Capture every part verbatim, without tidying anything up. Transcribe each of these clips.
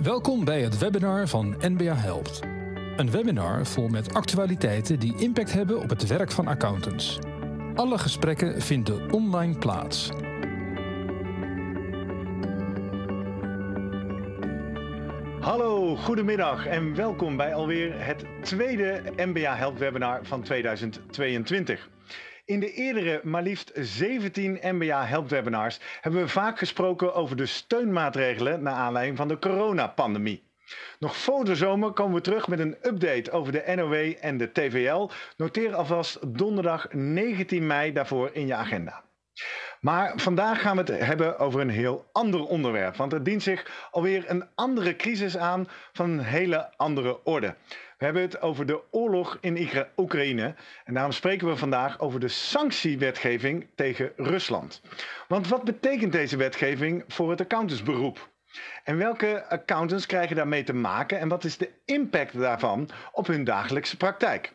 Welkom bij het webinar van N B A Helpt. Een webinar vol met actualiteiten die impact hebben op het werk van accountants. Alle gesprekken vinden online plaats. Hallo, goedemiddag en welkom bij alweer het tweede N B A Helpt webinar van tweeduizend tweeëntwintig. In de eerdere maar liefst zeventien N B A Helpt webinars hebben we vaak gesproken over de steunmaatregelen naar aanleiding van de coronapandemie. Nog voor de zomer komen we terug met een update over de N O W en de T V L. Noteer alvast donderdag negentien mei daarvoor in je agenda. Maar vandaag gaan we het hebben over een heel ander onderwerp, want er dient zich alweer een andere crisis aan van een hele andere orde. We hebben het over de oorlog in Oekraïne en daarom spreken we vandaag over de sanctiewetgeving tegen Rusland. Want wat betekent deze wetgeving voor het accountantsberoep? En welke accountants krijgen daarmee te maken en wat is de impact daarvan op hun dagelijkse praktijk?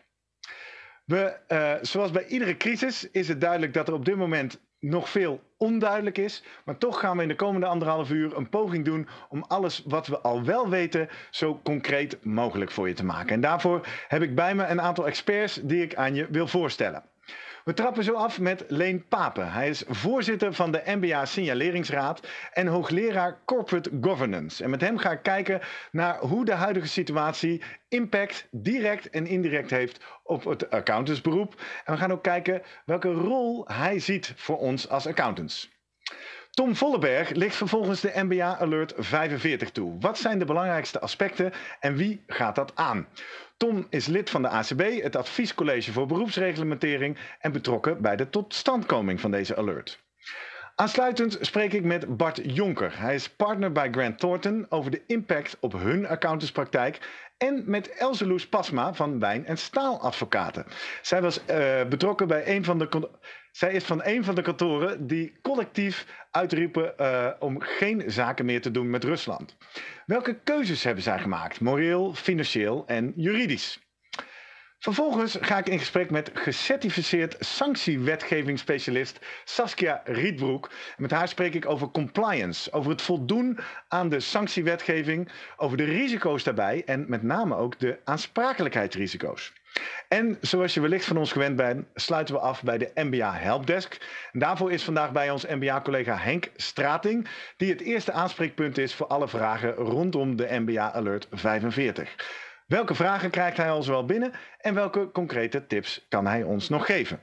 We, uh, zoals bij iedere crisis is het duidelijk dat er op dit moment nog veel onduidelijk is, maar toch gaan we in de komende anderhalf uur een poging doen om alles wat we al wel weten zo concreet mogelijk voor je te maken. En daarvoor heb ik bij me een aantal experts die ik aan je wil voorstellen. We trappen zo af met Leen Papen. Hij is voorzitter van de N B A Signaleringsraad en hoogleraar Corporate Governance. En met hem ga ik kijken naar hoe de huidige situatie impact direct en indirect heeft op het accountantsberoep. En we gaan ook kijken welke rol hij ziet voor ons als accountants. Tom Volleberg ligt vervolgens de N B A Alert vijfenveertig toe. Wat zijn de belangrijkste aspecten en wie gaat dat aan? Tom is lid van de A C B, het Adviescollege voor Beroepsreglementering, en betrokken bij de totstandkoming van deze alert. Aansluitend spreek ik met Bart Jonker. Hij is partner bij Grant Thornton over de impact op hun accountantspraktijk. En met Elseloes Pasma van Wijn- en Staaladvocaten. Zij, was, uh, betrokken bij een van de, zij is van een van de kantoren die collectief uitriepen uh, om geen zaken meer te doen met Rusland. Welke keuzes hebben zij gemaakt? Moreel, financieel en juridisch. Vervolgens ga ik in gesprek met gecertificeerd sanctiewetgevingsspecialist Saskia Rietbroek. Met haar spreek ik over compliance, over het voldoen aan de sanctiewetgeving, over de risico's daarbij en met name ook de aansprakelijkheidsrisico's. En zoals je wellicht van ons gewend bent, sluiten we af bij de N B A Helpdesk. En daarvoor is vandaag bij ons N B A-collega Henk Strating, die het eerste aanspreekpunt is voor alle vragen rondom de N B A Alert vijfenveertig. Welke vragen krijgt hij al zowel binnen en welke concrete tips kan hij ons nog geven?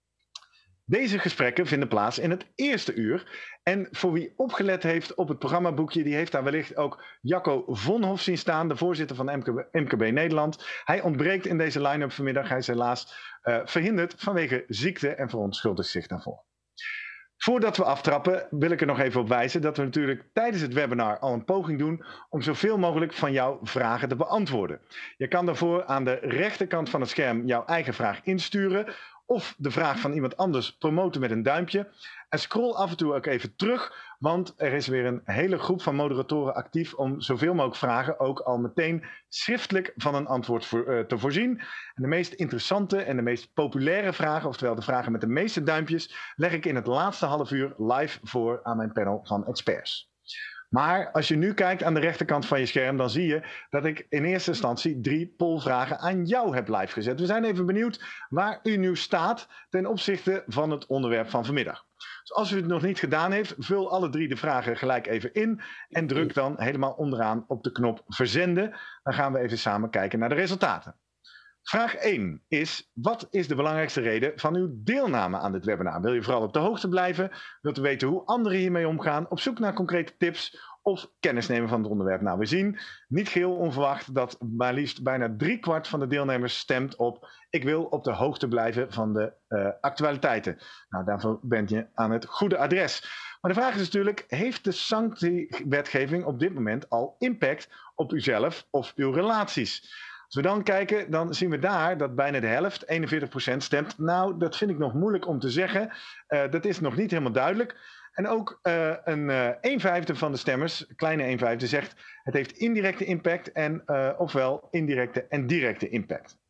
Deze gesprekken vinden plaats in het eerste uur. En voor wie opgelet heeft op het programmaboekje, die heeft daar wellicht ook Jacco Vonhoff zien staan, de voorzitter van M K B, M K B Nederland. Hij ontbreekt in deze line-up vanmiddag. Hij is helaas uh, verhinderd vanwege ziekte en verontschuldigt zich daarvoor. Voordat we aftrappen wil ik er nog even op wijzen dat we natuurlijk tijdens het webinar al een poging doen om zoveel mogelijk van jouw vragen te beantwoorden. Je kan daarvoor aan de rechterkant van het scherm jouw eigen vraag insturen of de vraag van iemand anders promoten met een duimpje. En scroll af en toe ook even terug, want er is weer een hele groep van moderatoren actief om zoveel mogelijk vragen ook al meteen schriftelijk van een antwoord voor, uh, te voorzien. En de meest interessante en de meest populaire vragen, oftewel de vragen met de meeste duimpjes, leg ik in het laatste half uur live voor aan mijn panel van experts. Maar als je nu kijkt aan de rechterkant van je scherm, dan zie je dat ik in eerste instantie drie pollvragen aan jou heb live gezet. We zijn even benieuwd waar u nu staat ten opzichte van het onderwerp van vanmiddag. Dus als u het nog niet gedaan heeft, vul alle drie de vragen gelijk even in en druk dan helemaal onderaan op de knop verzenden. Dan gaan we even samen kijken naar de resultaten. Vraag één is, wat is de belangrijkste reden van uw deelname aan dit webinar? Wil je vooral op de hoogte blijven? Wilt u weten hoe anderen hiermee omgaan? Op zoek naar concrete tips of kennis nemen van het onderwerp? Nou, we zien niet geheel onverwacht dat maar liefst bijna driekwart van de deelnemers stemt op ik wil op de hoogte blijven van de uh, actualiteiten. Nou, daarvoor bent je aan het goede adres. Maar de vraag is natuurlijk, heeft de sanctiewetgeving op dit moment al impact op uzelf of uw relaties? Als we dan kijken, dan zien we daar dat bijna de helft, eenenveertig procent, stemt. Nou, dat vind ik nog moeilijk om te zeggen. Uh, dat is nog niet helemaal duidelijk. En ook uh, een, uh, een vijfde van de stemmers, kleine een vijfde, zegt het heeft indirecte impact en uh, ofwel indirecte en directe impact.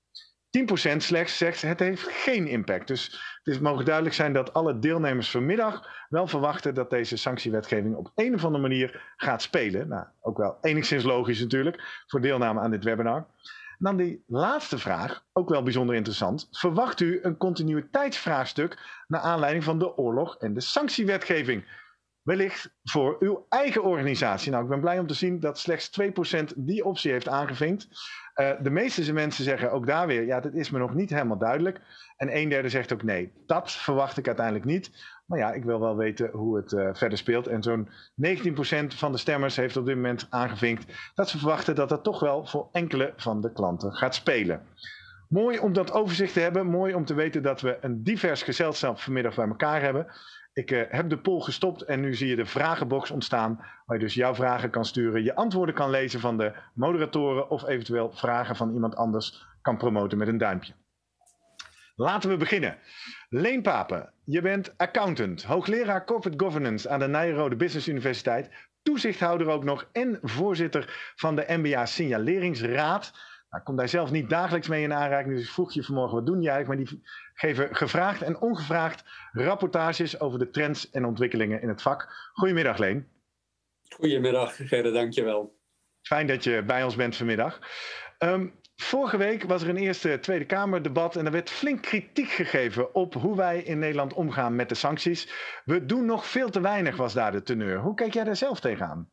tien procent slechts zegt het heeft geen impact. Dus het mogen duidelijk zijn dat alle deelnemers vanmiddag wel verwachten dat deze sanctiewetgeving op een of andere manier gaat spelen. Nou, ook wel enigszins logisch natuurlijk voor deelname aan dit webinar. En dan die laatste vraag, ook wel bijzonder interessant. Verwacht u een continuïteitsvraagstuk naar aanleiding van de oorlog en de sanctiewetgeving? Wellicht voor uw eigen organisatie. Nou, ik ben blij om te zien dat slechts twee procent die optie heeft aangevinkt. Uh, de meeste mensen zeggen ook daar weer, ja, dat is me nog niet helemaal duidelijk. En een derde zegt ook nee, dat verwacht ik uiteindelijk niet. Maar ja, ik wil wel weten hoe het uh, verder speelt. En zo'n negentien procent van de stemmers heeft op dit moment aangevinkt dat ze verwachten dat dat toch wel voor enkele van de klanten gaat spelen. Mooi om dat overzicht te hebben. Mooi om te weten dat we een divers gezelschap vanmiddag bij elkaar hebben. Ik uh, heb de poll gestopt en nu zie je de vragenbox ontstaan, waar je dus jouw vragen kan sturen, je antwoorden kan lezen van de moderatoren of eventueel vragen van iemand anders kan promoten met een duimpje. Laten we beginnen. Leen Papen, je bent accountant, hoogleraar Corporate Governance aan de Nyenrode Business Universiteit, toezichthouder ook nog en voorzitter van de N B A Signaleringsraad. Nou, ik kom daar zelf niet dagelijks mee in aanraking, dus ik vroeg je vanmorgen wat doen je eigenlijk, maar die geven gevraagd en ongevraagd rapportages over de trends en ontwikkelingen in het vak. Goedemiddag Leen. Goedemiddag Gerrit, dankjewel. Fijn dat je bij ons bent vanmiddag. Um, vorige week was er een eerste Tweede Kamerdebat en er werd flink kritiek gegeven op hoe wij in Nederland omgaan met de sancties. We doen nog veel te weinig, was daar de teneur. Hoe kijk jij daar zelf tegenaan?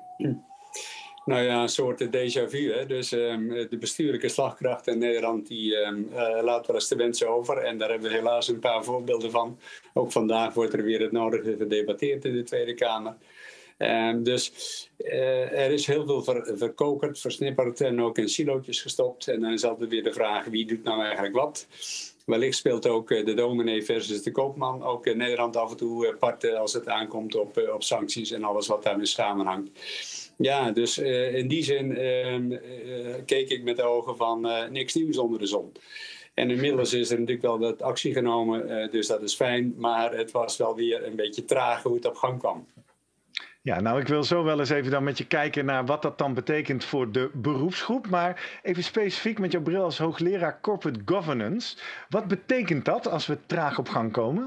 Nou ja, een soort déjà vu. Hè? Dus um, de bestuurlijke slagkracht in Nederland die um, uh, laat wel eens te wensen over. En daar hebben we helaas een paar voorbeelden van. Ook vandaag wordt er weer het nodige gedebatteerd in de Tweede Kamer. Um, dus uh, er is heel veel ver, verkokerd, versnipperd en ook in silootjes gestopt. En dan is altijd weer de vraag, wie doet nou eigenlijk wat? Wellicht speelt ook de dominee versus de koopman ook in Nederland af en toe part als het aankomt op, op sancties en alles wat daarmee samenhangt. Ja, dus uh, in die zin uh, uh, keek ik met de ogen van uh, niks nieuws onder de zon. En inmiddels is er natuurlijk wel wat actie genomen, uh, dus dat is fijn. Maar het was wel weer een beetje traag hoe het op gang kwam. Ja, nou ik wil zo wel eens even dan met je kijken naar wat dat dan betekent voor de beroepsgroep. Maar even specifiek met jouw bril als hoogleraar Corporate Governance. Wat betekent dat als we traag op gang komen?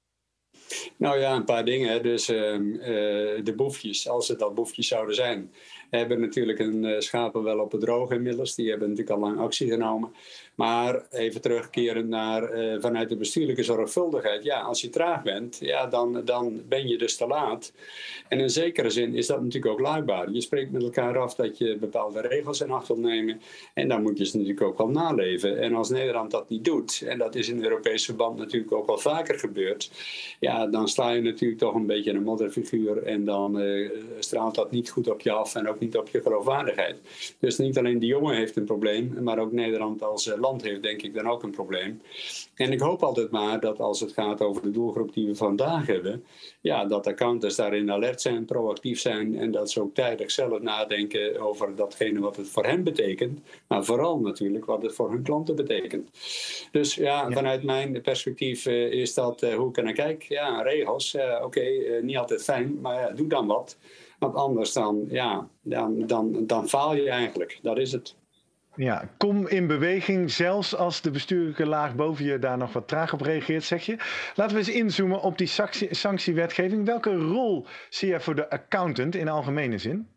Nou ja, een paar dingen. Dus uh, uh, de boefjes, als het al boefjes zouden zijn, hebben natuurlijk een uh, schapen wel op het droog inmiddels. Die hebben natuurlijk al lang actie genomen. Maar even terugkeren naar uh, vanuit de bestuurlijke zorgvuldigheid. Ja, als je traag bent, ja, dan, dan ben je dus te laat. En in zekere zin is dat natuurlijk ook laakbaar. Je spreekt met elkaar af dat je bepaalde regels in acht wil nemen. En dan moet je ze natuurlijk ook wel naleven. En als Nederland dat niet doet, en dat is in Europees verband natuurlijk ook wel vaker gebeurd, ja, dan sla je natuurlijk toch een beetje een modderfiguur. En dan uh, straalt dat niet goed op je af en ook niet op je geloofwaardigheid. Dus niet alleen de jongen heeft een probleem, maar ook Nederland als uh, land heeft denk ik dan ook een probleem. En ik hoop altijd maar dat als het gaat over de doelgroep die we vandaag hebben, ja, dat accountants daarin alert zijn, proactief zijn en dat ze ook tijdig zelf nadenken over datgene wat het voor hen betekent, maar vooral natuurlijk wat het voor hun klanten betekent. Dus ja, vanuit mijn perspectief uh, is dat uh, hoe ik er naar kijk. Ja, regels, uh, oké, okay, uh, niet altijd fijn, maar ja, doe dan wat. Want anders dan, ja, dan, dan, dan faal je eigenlijk. Dat is het. Ja, kom in beweging, zelfs als de bestuurlijke laag boven je daar nog wat traag op reageert, zeg je. Laten we eens inzoomen op die sanctie, sanctiewetgeving. Welke rol zie je voor de accountant in algemene zin?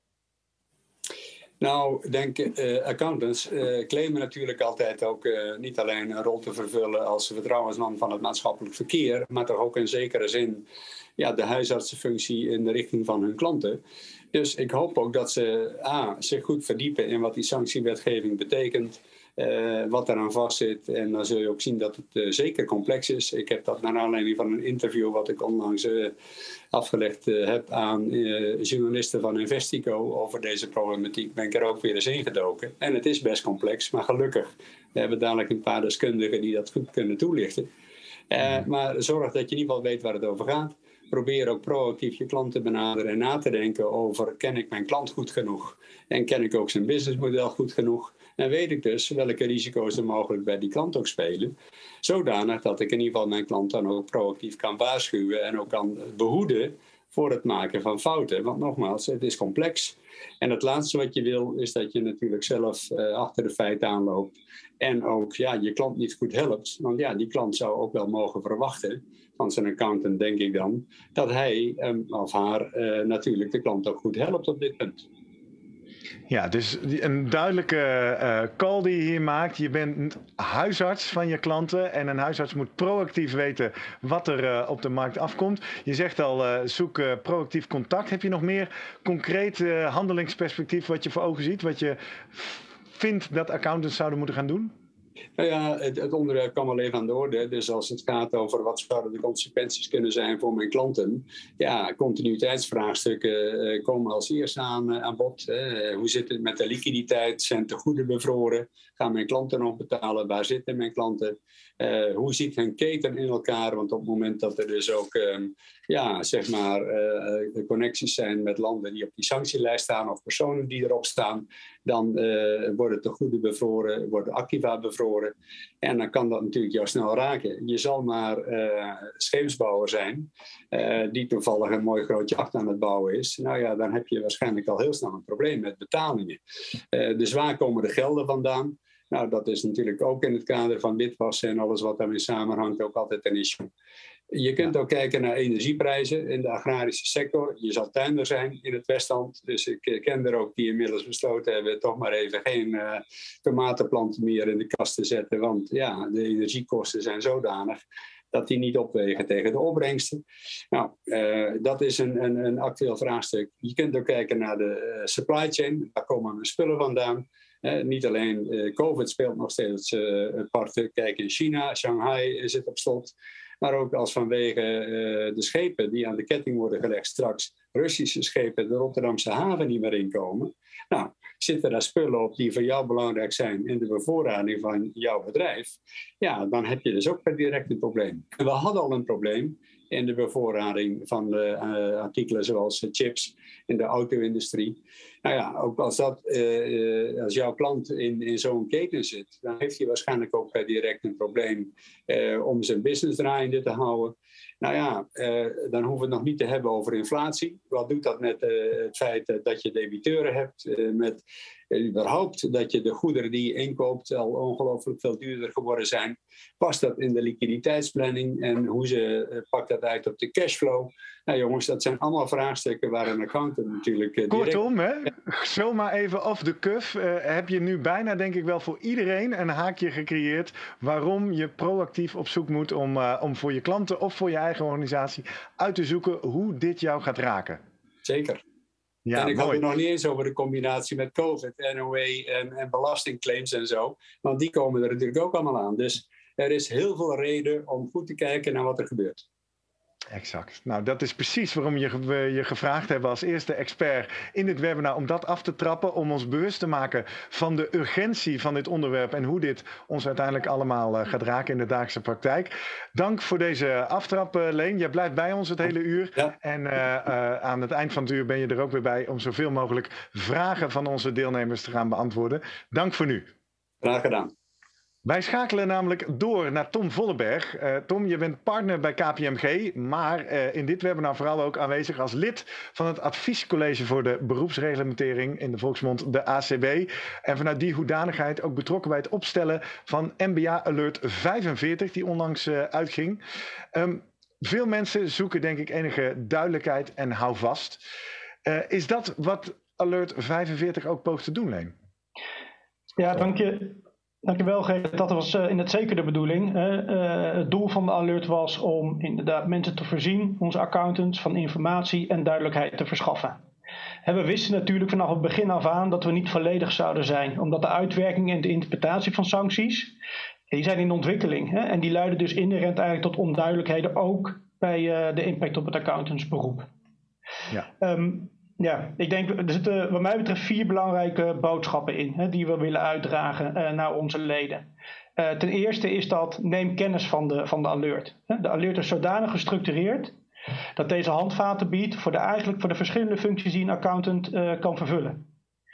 Nou, denk uh, accountants uh, claimen natuurlijk altijd ook uh, niet alleen een rol te vervullen als vertrouwensman van het maatschappelijk verkeer, maar toch ook in zekere zin ja, de huisartsenfunctie in de richting van hun klanten. Dus ik hoop ook dat ze A, zich goed verdiepen in wat die sanctiewetgeving betekent, uh, wat eraan vastzit. En dan zul je ook zien dat het uh, zeker complex is. Ik heb dat naar aanleiding van een interview wat ik onlangs uh, afgelegd uh, heb aan uh, journalisten van Investico over deze problematiek. Ben ik er ook weer eens ingedoken. En het is best complex, maar gelukkig we hebben dadelijk een paar deskundigen die dat goed kunnen toelichten. Uh, maar zorg dat je in ieder geval weet waar het over gaat. Probeer ook proactief je klant te benaderen en na te denken over, ken ik mijn klant goed genoeg? En ken ik ook zijn businessmodel goed genoeg? En weet ik dus welke risico's er mogelijk bij die klant ook spelen. Zodanig dat ik in ieder geval mijn klant dan ook proactief kan waarschuwen en ook kan behoeden voor het maken van fouten. Want nogmaals, het is complex. En het laatste wat je wil is dat je natuurlijk zelf uh, achter de feiten aanloopt. En ook ja, je klant niet goed helpt. Want ja, die klant zou ook wel mogen verwachten van zijn accountant, denk ik dan, dat hij um, of haar uh, natuurlijk de klant ook goed helpt op dit punt. Ja, dus een duidelijke uh, call die je hier maakt. Je bent huisarts van je klanten en een huisarts moet proactief weten wat er uh, op de markt afkomt. Je zegt al, uh, zoek uh, proactief contact. Heb je nog meer concreet uh, handelingsperspectief wat je voor ogen ziet? Wat je vindt dat accountants zouden moeten gaan doen? Nou ja, het, het onderwerp kwam al even aan de orde. Dus als het gaat over wat zouden de consequenties kunnen zijn voor mijn klanten. Ja, continuïteitsvraagstukken uh, komen als eerste aan, uh, aan bod. Uh, hoe zit het met de liquiditeit? Zijn tegoeden bevroren? Gaan mijn klanten nog betalen? Waar zitten mijn klanten? Uh, hoe ziet hun keten in elkaar? Want op het moment dat er dus ook um, ja, zeg maar, uh, connecties zijn met landen die op die sanctielijst staan of personen die erop staan, dan uh, worden tegoeden bevroren, worden activa bevroren. En dan kan dat natuurlijk jou snel raken. Je zal maar uh, scheepsbouwer zijn uh, die toevallig een mooi groot jacht aan het bouwen is. Nou ja, dan heb je waarschijnlijk al heel snel een probleem met betalingen. Uh, dus waar komen de gelden vandaan? Nou, dat is natuurlijk ook in het kader van witwassen en alles wat daarmee samenhangt ook altijd een issue. Je kunt ook kijken naar energieprijzen in de agrarische sector. Je zal tuinder zijn in het Westland. Dus ik ken er ook die inmiddels besloten hebben toch maar even geen uh, tomatenplanten meer in de kast te zetten. Want ja, de energiekosten zijn zodanig dat die niet opwegen tegen de opbrengsten. Nou, uh, dat is een, een, een actueel vraagstuk. Je kunt ook kijken naar de uh, supply chain. Waar komen mijn spullen vandaan? Uh, niet alleen uh, COVID speelt nog steeds uh, een part. Kijk in China, Shanghai zit op slot. Maar ook als vanwege uh, de schepen die aan de ketting worden gelegd straks Russische schepen de Rotterdamse haven niet meer inkomen. Nou, zitten daar spullen op die voor jou belangrijk zijn in de bevoorrading van jouw bedrijf? Ja, dan heb je dus ook per direct een probleem. En we hadden al een probleem in de bevoorrading van de uh, artikelen zoals uh, chips in de auto-industrie. Nou ja, ook als, dat, uh, als jouw klant in, in zo'n keten zit, dan heeft hij waarschijnlijk ook per direct een probleem uh, om zijn business draaiende te houden. Nou ja, uh, dan hoeven we het nog niet te hebben over inflatie. Wat doet dat met uh, het feit uh, dat je debiteuren hebt, uh, met uh, überhaupt dat je de goederen die je inkoopt al ongelooflijk veel duurder geworden zijn. Past dat in de liquiditeitsplanning en hoe ze uh, pakt dat uit op de cashflow? Nou jongens, dat zijn allemaal vraagstukken waar een accountant natuurlijk uh, direct... Kortom, hè? Zomaar even off the cuff. Uh, heb je nu bijna denk ik wel voor iedereen een haakje gecreëerd waarom je proactief op zoek moet om, uh, om voor je klanten of voor je eigen organisatie uit te zoeken hoe dit jou gaat raken. Zeker. Ja, en ik mooi. had het nog niet eens over de combinatie met COVID, N O E en, en belastingclaims en zo. Want die komen er natuurlijk ook allemaal aan. Dus er is heel veel reden om goed te kijken naar wat er gebeurt. Exact. Nou, dat is precies waarom je, we je gevraagd hebben als eerste expert in dit webinar om dat af te trappen, om ons bewust te maken van de urgentie van dit onderwerp en hoe dit ons uiteindelijk allemaal uh, gaat raken in de dagelijkse praktijk. Dank voor deze aftrap, uh, Leen. Jij blijft bij ons het hele uur. Ja. En uh, uh, aan het eind van het uur ben je er ook weer bij om zoveel mogelijk vragen van onze deelnemers te gaan beantwoorden. Dank voor nu. Graag gedaan. Wij schakelen namelijk door naar Tom Vollenberg. Uh, Tom, je bent partner bij K P M G, maar uh, in dit webinar vooral ook aanwezig als lid van het adviescollege voor de beroepsreglementering, in de volksmond de A C B. En vanuit die hoedanigheid ook betrokken bij het opstellen van N B A Alert vijfenveertig, die onlangs uh, uitging. Um, veel mensen zoeken denk ik enige duidelijkheid en houvast. Uh, is dat wat Alert vijfenveertig ook poogt te doen, Leen? Ja, dank je. Dankjewel, Geert. Dat was uh, inderdaad zeker de bedoeling. Uh, uh, het doel van de alert was om inderdaad mensen te voorzien, onze accountants, van informatie en duidelijkheid te verschaffen. En we wisten natuurlijk vanaf het begin af aan dat we niet volledig zouden zijn, omdat de uitwerking en de interpretatie van sancties, die zijn in ontwikkeling. Hè, en die leiden dus inherent eigenlijk tot onduidelijkheden, ook bij uh, de impact op het accountantsberoep. Ja. Um, Ja, ik denk, er zitten wat mij betreft vier belangrijke boodschappen in, hè, die we willen uitdragen uh, naar onze leden. Uh, ten eerste is dat, neem kennis van de, van de alert. De alert is zodanig gestructureerd dat deze handvaten biedt voor de, eigenlijk voor de verschillende functies die een accountant uh, kan vervullen.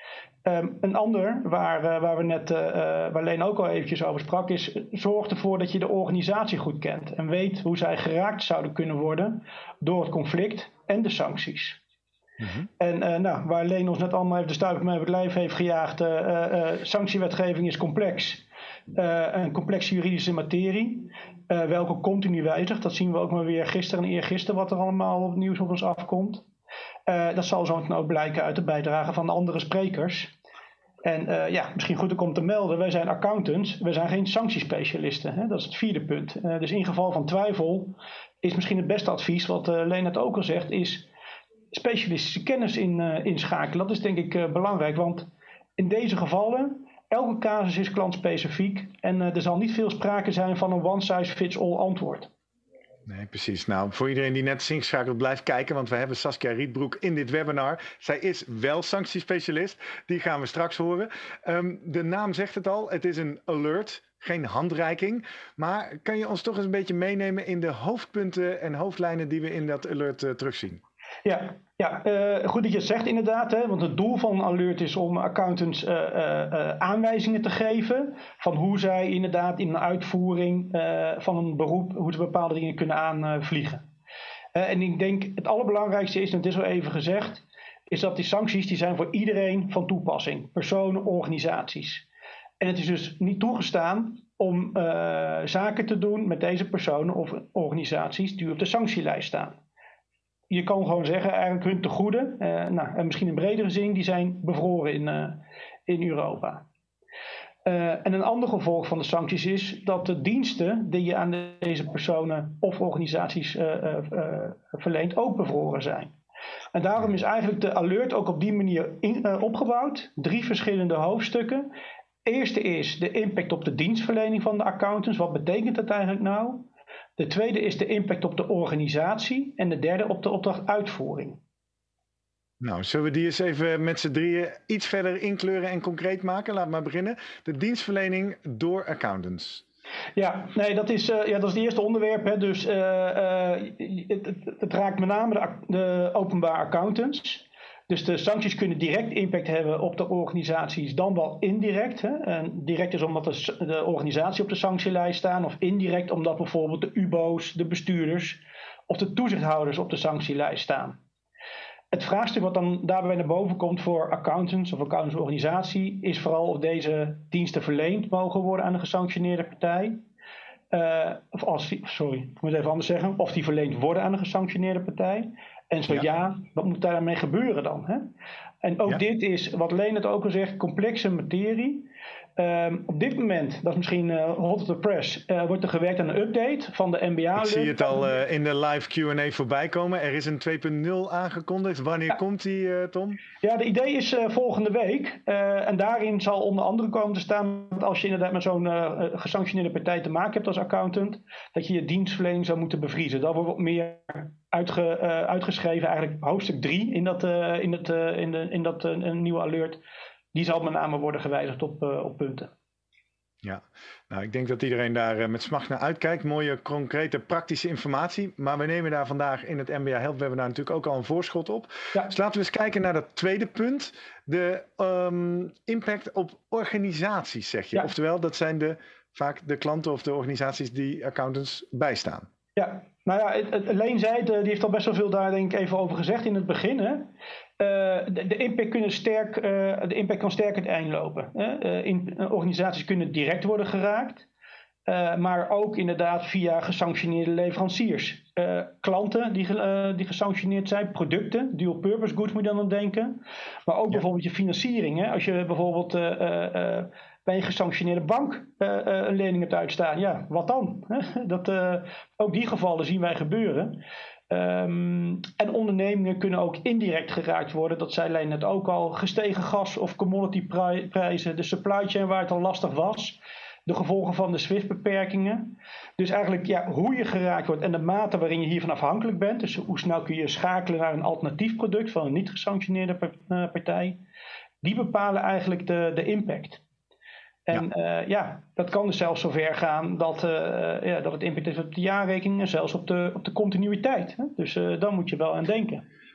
Um, een ander, waar, uh, waar we net, uh, waar Leen ook al eventjes over sprak, is zorg ervoor dat je de organisatie goed kent en weet hoe zij geraakt zouden kunnen worden door het conflict en de sancties. Mm-hmm. En uh, nou, waar Leen ons net allemaal even de stuip mee op het lijf heeft gejaagd, uh, uh, sanctiewetgeving is complex. Uh, een complexe juridische materie, uh, welke continu wijzigt. Dat zien we ook maar weer gisteren en eergisteren wat er allemaal op het nieuws op ons afkomt. Uh, dat zal zo ook blijken uit de bijdrage van de andere sprekers. En uh, ja, misschien goed om te melden, wij zijn accountants, wij zijn geen sanctiespecialisten. Hè? Dat is het vierde punt. Uh, dus in geval van twijfel is misschien het beste advies, wat uh, Leen net ook al zegt, is specialistische kennis in, uh, inschakelen. Dat is denk ik uh, belangrijk, want in deze gevallen, elke casus is klantspecifiek en uh, er zal niet veel sprake zijn van een one-size-fits-all antwoord. Nee, precies. Nou, voor iedereen die net is ingeschakeld, blijft kijken, want we hebben Saskia Rietbroek in dit webinar. Zij is wel sanctiespecialist. Die gaan we straks horen. Um, de naam zegt het al, het is een alert, geen handreiking. Maar kan je ons toch eens een beetje meenemen in de hoofdpunten en hoofdlijnen die we in dat alert uh, terugzien? Ja, ja uh, goed dat je het zegt inderdaad. Hè, want het doel van een alert is om accountants uh, uh, uh, aanwijzingen te geven van hoe zij inderdaad in een uitvoering uh, van een beroep, hoe ze bepaalde dingen kunnen aanvliegen. Uh, en ik denk het allerbelangrijkste is, en het is al even gezegd, is dat die sancties die zijn voor iedereen van toepassing. Personen, organisaties. En het is dus niet toegestaan om uh, zaken te doen met deze personen of organisaties die op de sanctielijst staan. Je kan gewoon zeggen, eigenlijk hun tegoeden, uh, nou, en misschien in bredere zin, die zijn bevroren in, uh, in Europa. Uh, en een ander gevolg van de sancties is dat de diensten die je aan deze personen of organisaties uh, uh, uh, verleent ook bevroren zijn. En daarom is eigenlijk de alert ook op die manier in, uh, opgebouwd. Drie verschillende hoofdstukken. Eerste is de impact op de dienstverlening van de accountants. Wat betekent dat eigenlijk nou? De tweede is de impact op de organisatie en de derde op de opdrachtuitvoering. Nou, zullen we die eens even met z'n drieën iets verder inkleuren en concreet maken? Laat maar beginnen. De dienstverlening door accountants. Ja, nee, dat is, uh, ja, dat is het eerste onderwerp. Hè. Dus uh, uh, het, het, het raakt met name de, de openbare accountants. Dus de sancties kunnen direct impact hebben op de organisaties, dan wel indirect. Hè. En direct is omdat de, de organisatie op de sanctielijst staan, of indirect omdat bijvoorbeeld de U B O's, de bestuurders of de toezichthouders op de sanctielijst staan. Het vraagstuk wat dan daarbij naar boven komt voor accountants of accountantsorganisatie is vooral of deze diensten verleend mogen worden aan een gesanctioneerde partij. Uh, of als die, sorry, ik moet het even anders zeggen. Of die verleend worden aan een gesanctioneerde partij. En zo ja, ja wat moet daarmee gebeuren dan? Hè? En ook ja. dit is, wat Leen het ook al zegt, complexe materie. Um, op dit moment, dat is misschien uh, hot of the press, uh, wordt er gewerkt aan een update van de N B A. Ik zie het al uh, in de live Q en A voorbij komen. Er is een twee punt nul aangekondigd. Wanneer ja. komt die, uh, Tom? Ja, de idee is uh, volgende week. Uh, en daarin zal onder andere komen te staan dat als je inderdaad met zo'n uh, gesanctioneerde partij te maken hebt als accountant, dat je je dienstverlening zou moeten bevriezen. Dat wordt wat meer uitge, uh, uitgeschreven, eigenlijk hoofdstuk drie in dat, uh, in het, uh, in de, in dat uh, nieuwe alert. Die zal met name worden gewijzigd op, uh, op punten. Ja, nou ik denk dat iedereen daar uh, met smacht naar uitkijkt. Mooie, concrete, praktische informatie. Maar we nemen daar vandaag in het N B A Help webinar natuurlijk ook al een voorschot op. Ja. Dus laten we eens kijken naar dat tweede punt. De um, impact op organisaties, zeg je. Ja. Oftewel, dat zijn de, vaak de klanten of de organisaties die accountants bijstaan. Ja, nou ja, het, het, Leen zei het, die heeft al best wel veel daar denk ik even over gezegd in het begin. Hè? Uh, de, de, impact kunnen sterk, uh, de impact kan sterk uiteenlopen. Hè? Uh, in, uh, organisaties kunnen direct worden geraakt, uh, maar ook inderdaad via gesanctioneerde leveranciers. Uh, klanten die, uh, die gesanctioneerd zijn, producten, dual purpose goods moet je dan aan denken. Maar ook ja. bijvoorbeeld je financiering. Hè? Als je bijvoorbeeld uh, uh, bij een gesanctioneerde bank uh, uh, een lening hebt uitstaan, ja, wat dan? Dat, uh, ook die gevallen zien wij gebeuren. Um, en ondernemingen kunnen ook indirect geraakt worden. Dat zei Leen net ook al. Gestegen gas- of commodity prijzen. De supply chain waar het al lastig was. De gevolgen van de SWIFT-beperkingen. Dus eigenlijk ja, hoe je geraakt wordt en de mate waarin je hiervan afhankelijk bent. Dus hoe snel kun je schakelen naar een alternatief product van een niet gesanctioneerde partij. Die bepalen eigenlijk de, de impact. En ja. Uh, ja, dat kan dus zelfs zover gaan dat, uh, ja, dat het impact is op de jaarrekening en zelfs op de, op de continuïteit. Hè? Dus uh, daar moet je wel aan denken.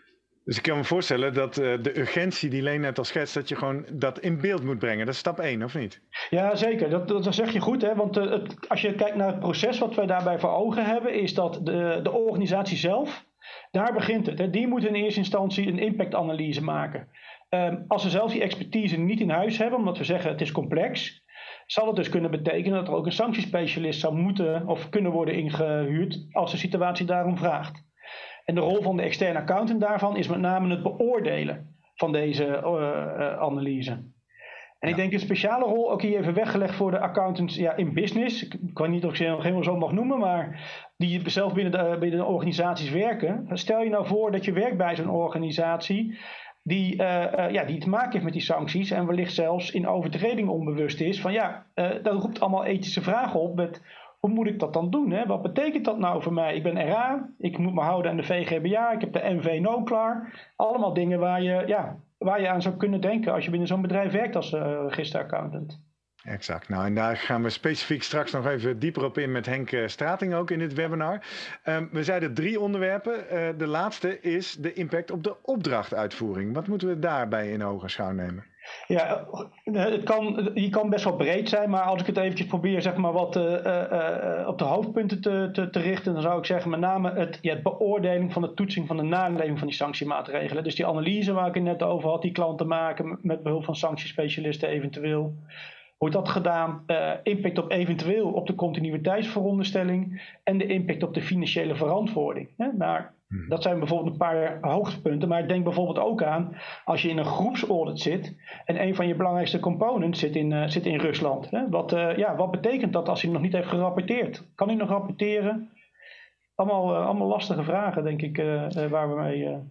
Dus ik kan me voorstellen dat uh, de urgentie die Leen net al schetst, dat je gewoon dat in beeld moet brengen. Dat is stap één, of niet? Ja, zeker. Dat, dat zeg je goed. Hè? Want uh, het, als je kijkt naar het proces wat wij daarbij voor ogen hebben, is dat de, de organisatie zelf, daar begint het. Hè? Die moet in eerste instantie een impactanalyse maken. Um, als ze zelf die expertise niet in huis hebben, omdat we zeggen het is complex, zal het dus kunnen betekenen dat er ook een sanctiespecialist zou moeten of kunnen worden ingehuurd als de situatie daarom vraagt. En de rol van de externe accountant daarvan is met name het beoordelen van deze uh, uh, analyse. En ja. ik denk een speciale rol, ook hier even weggelegd voor de accountants ja, in business. Ik, ik weet niet of ik ze nog helemaal zo mag noemen, maar die zelf binnen de, binnen de organisaties werken. Stel je nou voor dat je werkt bij zo'n organisatie die, uh, uh, ja, die te maken heeft met die sancties en wellicht zelfs in overtreding onbewust is. Van ja, uh, dat roept allemaal ethische vragen op met hoe moet ik dat dan doen? Hè? Wat betekent dat nou voor mij? Ik ben R A, ik moet me houden aan de V G B A, ik heb de N V N O klaar. Allemaal dingen waar je, ja, waar je aan zou kunnen denken als je binnen zo'n bedrijf werkt als uh, registeraccountant. Exact. Nou, en daar gaan we specifiek straks nog even dieper op in met Henk Strating ook in dit webinar. Um, we zeiden drie onderwerpen. Uh, de laatste is de impact op de opdrachtuitvoering. Wat moeten we daarbij in ogenschouw nemen? Ja, het kan, die kan best wel breed zijn, maar als ik het eventjes probeer zeg maar, wat uh, uh, op de hoofdpunten te, te, te richten, dan zou ik zeggen met name het, ja, het beoordeling van de toetsing van de naleving van die sanctiemaatregelen. Dus die analyse waar ik het net over had, die klanten maken met behulp van sanctiespecialisten eventueel. Wordt dat gedaan? Uh, impact op eventueel op de continuïteitsveronderstelling en de impact op de financiële verantwoording. Hè? Maar hmm. dat zijn bijvoorbeeld een paar hoogtepunten. Maar ik denk bijvoorbeeld ook aan als je in een groepsaudit zit en een van je belangrijkste components zit in, uh, zit in Rusland. Hè? Wat, uh, ja, wat betekent dat als hij nog niet heeft gerapporteerd? Kan hij nog rapporteren? Allemaal, uh, allemaal lastige vragen, denk ik, uh, uh, waar we mee... Uh,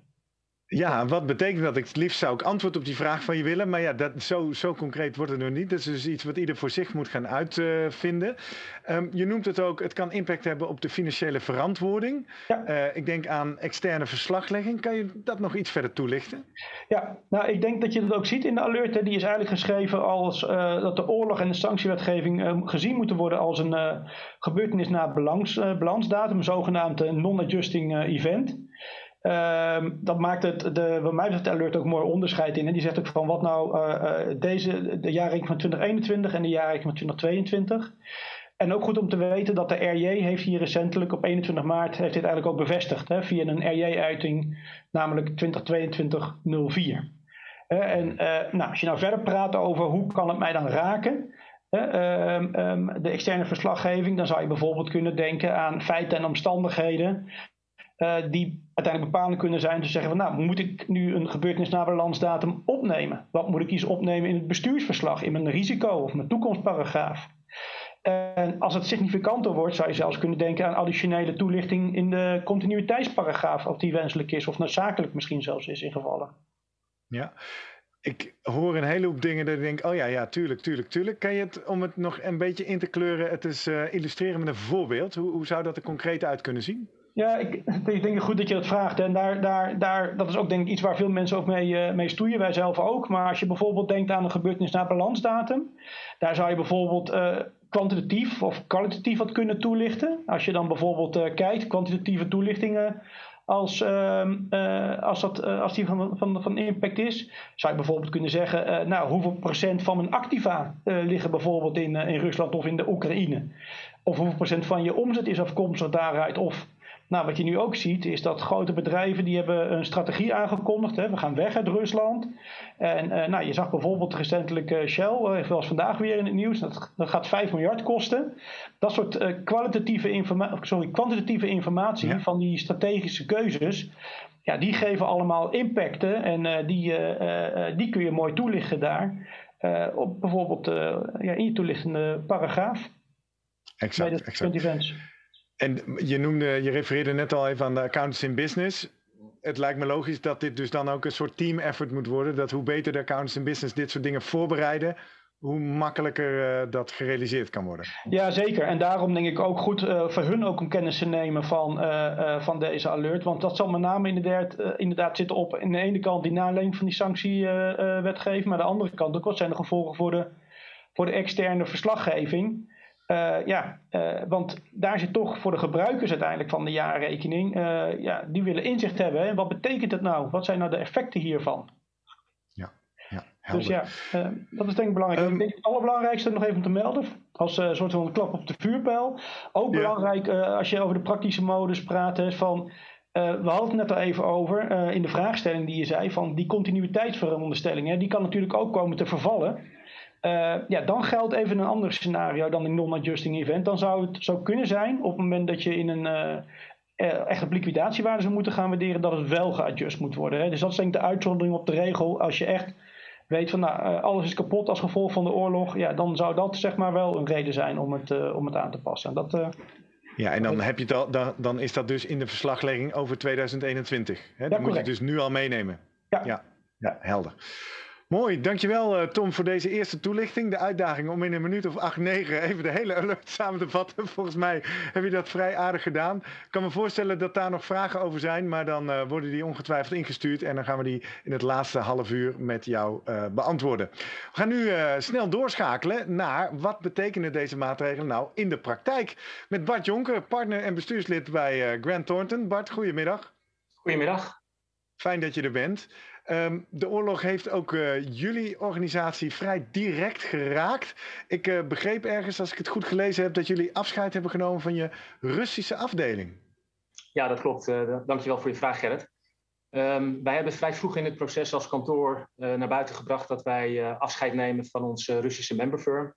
Ja, wat betekent dat? Ik, het liefst zou ik antwoord op die vraag van je willen. Maar ja, dat, zo, zo concreet wordt het nog niet. Dat is dus iets wat ieder voor zich moet gaan uitvinden. Uh, um, je noemt het ook, het kan impact hebben op de financiële verantwoording. Ja. Uh, ik denk aan externe verslaglegging. Kan je dat nog iets verder toelichten? Ja, nou ik denk dat je dat ook ziet in de alert. Hè. Die is eigenlijk geschreven als uh, dat de oorlog en de sanctiewetgeving uh, gezien moeten worden als een uh, gebeurtenis na balans, uh, balansdatum. Een zogenaamd uh, non-adjusting uh, event. Uh, dat maakt het, de, wat mij betreft, de alert ook mooi onderscheid in. En die zegt ook van wat nou uh, uh, deze, de jaarrekening van twintig eenentwintig en de jaarrekening van twintig tweeëntwintig. En ook goed om te weten dat de R J heeft hier recentelijk op eenentwintig maart heeft dit eigenlijk ook bevestigd. Hè, via een R J-uiting, namelijk twintig tweeëntwintig nul vier. Uh, en uh, nou, als je nou verder praat over hoe kan het mij dan raken... Uh, um, um, de externe verslaggeving, dan zou je bijvoorbeeld kunnen denken aan feiten en omstandigheden... Uh, die uiteindelijk bepalend kunnen zijn. Dus zeggen van nou, moet ik nu een gebeurtenis na balansdatum opnemen? Wat moet ik eens opnemen in het bestuursverslag, in mijn risico of mijn toekomstparagraaf? En als het significanter wordt, zou je zelfs kunnen denken aan additionele toelichting in de continuïteitsparagraaf, of die wenselijk is of noodzakelijk misschien zelfs is in gevallen. Ja. Ik hoor een hele hoop dingen dat ik denk, oh ja, ja, tuurlijk, tuurlijk, tuurlijk. Kan je het, om het nog een beetje in te kleuren, het is uh, illustreren met een voorbeeld? Hoe, hoe zou dat er concreet uit kunnen zien? Ja, ik, ik denk goed dat je dat vraagt. En daar, daar, daar, dat is ook denk ik iets waar veel mensen ook mee, uh, mee stoeien, wij zelf ook. Maar als je bijvoorbeeld denkt aan een gebeurtenis na balansdatum, daar zou je bijvoorbeeld uh, kwantitatief of kwalitatief wat kunnen toelichten. Als je dan bijvoorbeeld uh, kijkt, kwantitatieve toelichtingen, als, uh, uh, als, dat, uh, als die van, van, van impact is, zou je bijvoorbeeld kunnen zeggen, uh, nou, hoeveel procent van mijn activa uh, liggen bijvoorbeeld in, uh, in Rusland of in de Oekraïne? Of hoeveel procent van je omzet is afkomstig daaruit? Of nou, wat je nu ook ziet is dat grote bedrijven die hebben een strategie aangekondigd. Hè. We gaan weg uit Rusland. En uh, nou, je zag bijvoorbeeld recentelijk uh, Shell, uh, zoals vandaag weer in het nieuws. Dat, dat gaat vijf miljard kosten. Dat soort uh, kwalitatieve informa- sorry, kwantitatieve informatie ja. van die strategische keuzes. Ja, die geven allemaal impacten. En uh, die, uh, uh, die kun je mooi toelichten daar. Uh, op bijvoorbeeld uh, ja, in je toelichtende paragraaf. Exact, bij de exact. Events. En je noemde, je refereerde net al even aan de accountants in business. Het lijkt me logisch dat dit dus dan ook een soort team effort moet worden. Dat hoe beter de accountants in business dit soort dingen voorbereiden, hoe makkelijker uh, dat gerealiseerd kan worden. Ja, zeker. En daarom denk ik ook goed uh, voor hun ook om kennis te nemen van, uh, uh, van deze alert. Want dat zal met name inderdaad, uh, inderdaad zitten op aan de ene kant die naleving van die sanctiewetgeving. Uh, uh, maar aan de andere kant ook wat zijn de gevolgen voor de, voor de externe verslaggeving. Uh, ja, uh, want daar zit toch voor de gebruikers uiteindelijk van de jaarrekening, uh, ja, die willen inzicht hebben. Hè? Wat betekent het nou? Wat zijn nou de effecten hiervan? Ja, ja, helder. Dus ja, uh, dat is denk ik belangrijk. Um, ik denk het allerbelangrijkste nog even te melden, als uh, soort van een klap op de vuurpijl. Ook ja. belangrijk uh, als je over de praktische modus praat, is van, uh, we hadden het net al even over uh, in de vraagstelling die je zei, van die continuïteitsveronderstelling, hè, die kan natuurlijk ook komen te vervallen. Uh, ja, dan geldt even een ander scenario dan een non-adjusting event. Dan zou het zo kunnen zijn, op het moment dat je in een uh, uh, echt op liquidatiewaarde zou moeten gaan waarderen, dat het wel geadjust moet worden. Hè. Dus dat is denk ik de uitzondering op de regel. Als je echt weet van nou, uh, alles is kapot als gevolg van de oorlog, ja, dan zou dat zeg maar wel een reden zijn om het, uh, om het aan te passen. Dat, uh, ja, en dan, heb je het al, dan, dan is dat dus in de verslaglegging over tweeduizend eenentwintig. Hè? Ja, dat moet je dus nu al meenemen. Ja, ja, ja helder. Mooi, dankjewel Tom voor deze eerste toelichting. De uitdaging om in een minuut of acht, negen even de hele alert samen te vatten. Volgens mij heb je dat vrij aardig gedaan. Ik kan me voorstellen dat daar nog vragen over zijn, maar dan uh, worden die ongetwijfeld ingestuurd en dan gaan we die in het laatste half uur met jou uh, beantwoorden. We gaan nu uh, snel doorschakelen naar wat betekenen deze maatregelen nou in de praktijk. Met Bart Jonker, partner en bestuurslid bij uh, Grant Thornton. Bart, goedemiddag. Goedemiddag. Fijn dat je er bent. Um, de oorlog heeft ook uh, jullie organisatie vrij direct geraakt. Ik uh, begreep ergens, als ik het goed gelezen heb, dat jullie afscheid hebben genomen van je Russische afdeling. Ja, dat klopt. Uh, dankjewel voor je vraag, Gerrit. Um, wij hebben vrij vroeg in het proces als kantoor uh, naar buiten gebracht dat wij uh, afscheid nemen van onze Russische memberfirm.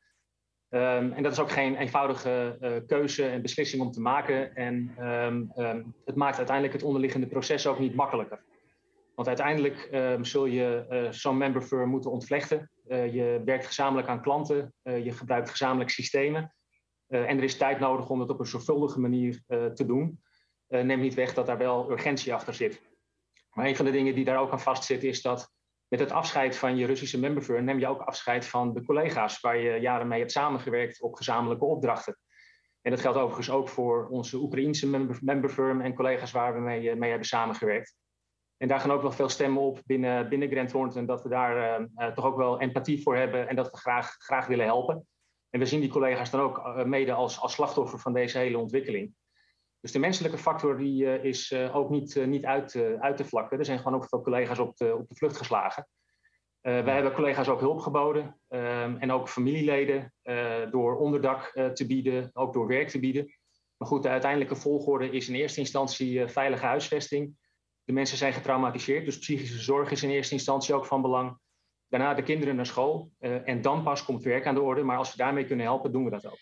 Um, en dat is ook geen eenvoudige uh, keuze en beslissing om te maken. En um, um, het maakt uiteindelijk het onderliggende proces ook niet makkelijker. Want uiteindelijk um, zul je uh, zo'n memberfirm moeten ontvlechten. Uh, je werkt gezamenlijk aan klanten, uh, je gebruikt gezamenlijk systemen. Uh, en er is tijd nodig om het op een zorgvuldige manier uh, te doen. Uh, neem niet weg dat daar wel urgentie achter zit. Maar een van de dingen die daar ook aan vastzit is dat met het afscheid van je Russische memberfirm neem je ook afscheid van de collega's waar je jaren mee hebt samengewerkt op gezamenlijke opdrachten. En dat geldt overigens ook voor onze Oekraïense member, memberfirm en collega's waar we mee, mee hebben samengewerkt. En daar gaan ook wel veel stemmen op binnen, binnen Grant Thornton dat we daar uh, uh, toch ook wel empathie voor hebben en dat we graag, graag willen helpen. En we zien die collega's dan ook uh, mede als, als slachtoffer van deze hele ontwikkeling. Dus de menselijke factor die, uh, is uh, ook niet, uh, niet uit, uh, uit te vlakken. Er zijn gewoon ook veel collega's op de, op de vlucht geslagen. Uh, wij hebben collega's ook hulp geboden uh, en ook familieleden uh, door onderdak uh, te bieden, ook door werk te bieden. Maar goed, de uiteindelijke volgorde is in eerste instantie uh, veilige huisvesting. De mensen zijn getraumatiseerd, dus psychische zorg is in eerste instantie ook van belang. Daarna de kinderen naar school uh, en dan pas komt werk aan de orde. Maar als we daarmee kunnen helpen, doen we dat ook.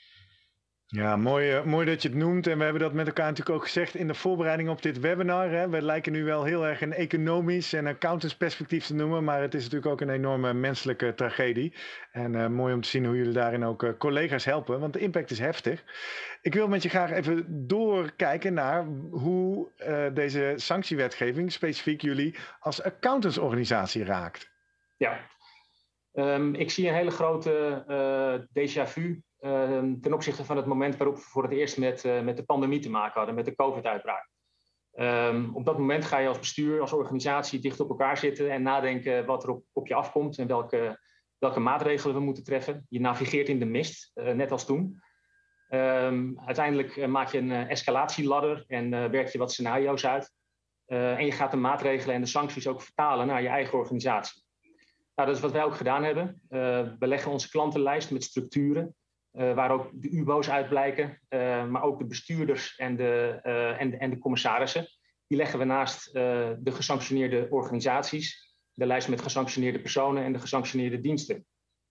Ja, mooi, uh, mooi dat je het noemt. En we hebben dat met elkaar natuurlijk ook gezegd in de voorbereiding op dit webinar. Hè. We lijken nu wel heel erg een economisch en accountants perspectief te noemen. Maar het is natuurlijk ook een enorme menselijke tragedie. En uh, mooi om te zien hoe jullie daarin ook uh, collega's helpen. Want de impact is heftig. Ik wil met je graag even doorkijken naar hoe uh, deze sanctiewetgeving specifiek jullie als accountantsorganisatie raakt. Ja, um, ik zie een hele grote uh, déjà vu. Uh, ten opzichte van het moment waarop we voor het eerst met, uh, met de pandemie te maken hadden, met de COVID-uitbraak. Um, op dat moment ga je als bestuur, als organisatie dicht op elkaar zitten en nadenken wat er op, op je afkomt en welke, welke maatregelen we moeten treffen. Je navigeert in de mist, uh, net als toen. Um, uiteindelijk uh, maak je een uh, escalatieladder en uh, werk je wat scenario's uit. Uh, en je gaat de maatregelen en de sancties ook vertalen naar je eigen organisatie. Nou, dat is wat wij ook gedaan hebben. Uh, we leggen onze klantenlijst met structuren. Uh, waar ook de U B O's uit blijken, uh, maar ook de bestuurders en de, uh, en, de, en de commissarissen. Die leggen we naast uh, de gesanctioneerde organisaties, de lijst met gesanctioneerde personen en de gesanctioneerde diensten.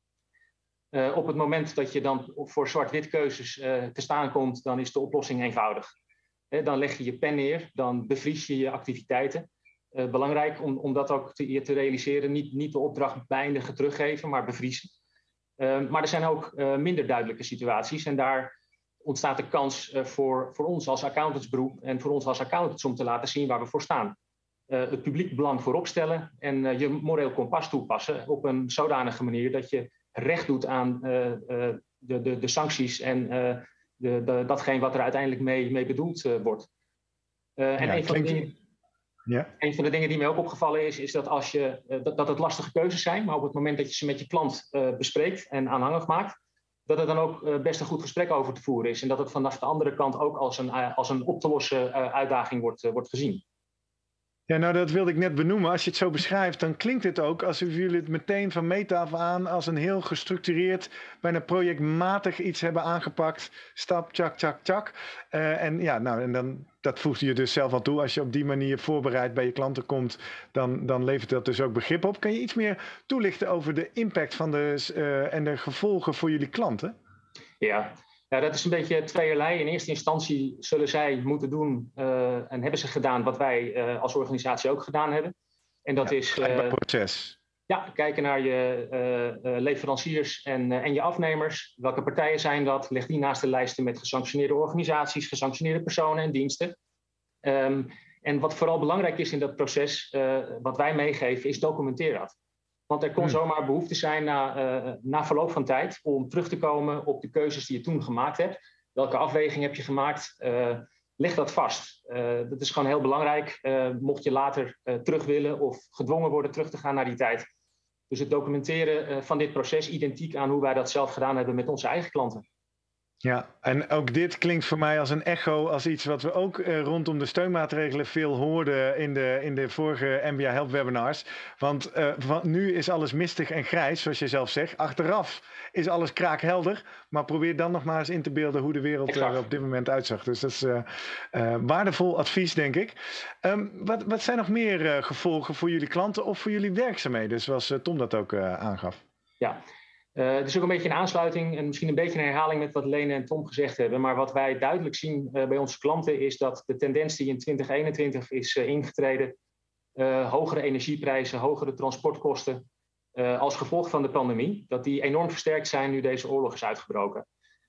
Uh, op het moment dat je dan voor zwart-wit keuzes uh, te staan komt, dan is de oplossing eenvoudig. Uh, dan leg je je pen neer, dan bevries je je activiteiten. Uh, belangrijk om, om dat ook te, te realiseren, niet, niet de opdracht beëindigen, teruggeven, maar bevriezen. Uh, maar er zijn ook uh, minder duidelijke situaties en daar ontstaat de kans uh, voor, voor ons als accountantsberoep en voor ons als accountants om te laten zien waar we voor staan. Uh, het publiek belang voorop stellen en uh, je moreel kompas toepassen op een zodanige manier dat je recht doet aan uh, uh, de, de, de sancties en uh, de, de, datgene wat er uiteindelijk mee, mee bedoeld uh, wordt. Uh, en ja, een van de dingen... Ja. Een van de dingen die mij ook opgevallen is, is dat, als je, uh, dat, dat het lastige keuzes zijn, maar op het moment dat je ze met je klant uh, bespreekt en aanhangig maakt, dat er dan ook uh, best een goed gesprek over te voeren is. En dat het vanaf de andere kant ook als een, uh, als een op te lossen uh, uitdaging wordt, uh, wordt gezien. Ja, nou dat wilde ik net benoemen. Als je het zo beschrijft, dan klinkt het ook alsof jullie het meteen van meet af aan als een heel gestructureerd, bijna projectmatig iets hebben aangepakt. Stap, tjak, tjak, tjak. Uh, en ja, nou, en dan, dat voegt je dus zelf aan toe. Als je op die manier voorbereid bij je klanten komt, dan, dan levert dat dus ook begrip op. Kan je iets meer toelichten over de impact van de, uh, en de gevolgen voor jullie klanten? Ja. Ja, dat is een beetje tweeërlei. In eerste instantie zullen zij moeten doen uh, en hebben ze gedaan wat wij uh, als organisatie ook gedaan hebben. En dat ja, is uh, proces. Ja, kijken naar je uh, uh, leveranciers en, uh, en je afnemers. Welke partijen zijn dat? Leg die naast de lijsten met gesanctioneerde organisaties, gesanctioneerde personen en diensten. Um, en wat vooral belangrijk is in dat proces, uh, wat wij meegeven, is documenteer dat. Want er kon hmm. zomaar behoefte zijn na, uh, na verloop van tijd om terug te komen op de keuzes die je toen gemaakt hebt. Welke afweging heb je gemaakt? Uh, leg dat vast. Uh, dat is gewoon heel belangrijk. Uh, mocht je later uh, terug willen of gedwongen worden terug te gaan naar die tijd. Dus het documenteren uh, van dit proces identiek aan hoe wij dat zelf gedaan hebben met onze eigen klanten. Ja, en ook dit klinkt voor mij als een echo, als iets wat we ook uh, rondom de steunmaatregelen veel hoorden in de, in de vorige N B A Help webinars. Want uh, van, nu is alles mistig en grijs, zoals je zelf zegt. Achteraf is alles kraakhelder, maar probeer dan nog maar eens in te beelden hoe de wereld er op dit moment uitzag. Dus dat is uh, uh, waardevol advies, denk ik. Um, wat, wat zijn nog meer uh, gevolgen voor jullie klanten of voor jullie werkzaamheden, zoals uh, Tom dat ook uh, aangaf? Ja. Uh, het is ook een beetje een aansluiting en misschien een beetje een herhaling met wat Lene en Tom gezegd hebben. Maar wat wij duidelijk zien uh, bij onze klanten is dat de tendens die in twintig eenentwintig is uh, ingetreden, uh, hogere energieprijzen, hogere transportkosten, uh, als gevolg van de pandemie, dat die enorm versterkt zijn nu deze oorlog is uitgebroken.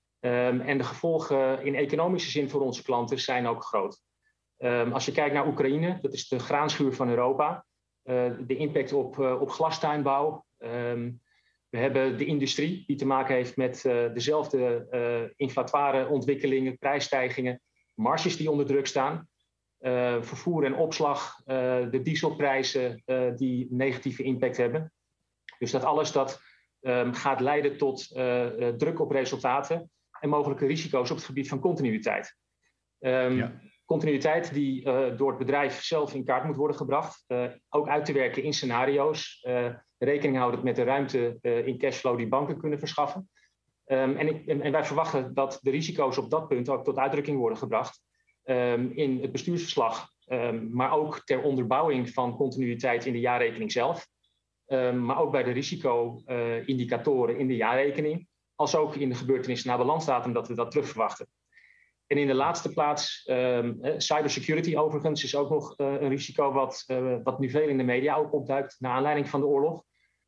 Um, en de gevolgen in economische zin voor onze klanten zijn ook groot. Um, als je kijkt naar Oekraïne, dat is de graanschuur van Europa, uh, de impact op, uh, op glastuinbouw. Um, We hebben de industrie die te maken heeft met uh, dezelfde uh, inflatoire ontwikkelingen, prijsstijgingen, marges die onder druk staan. Uh, vervoer en opslag, uh, de dieselprijzen uh, die negatieve impact hebben. Dus dat alles dat um, gaat leiden tot uh, uh, druk op resultaten en mogelijke risico's op het gebied van continuïteit. Um, ja. Continuïteit die uh, door het bedrijf zelf in kaart moet worden gebracht. Uh, ook uit te werken in scenario's. Uh, rekening houden met de ruimte uh, in cashflow die banken kunnen verschaffen. Um, en, ik, en, en wij verwachten dat de risico's op dat punt ook tot uitdrukking worden gebracht. Um, in het bestuursverslag. Um, maar ook ter onderbouwing van continuïteit in de jaarrekening zelf. Um, maar ook bij de risico-indicatoren uh, in de jaarrekening. Als ook in de gebeurtenissen na balansdatum dat we dat terug verwachten. En in de laatste plaats, um, cybersecurity overigens is ook nog uh, een risico wat, uh, wat nu veel in de media ook opduikt naar aanleiding van de oorlog.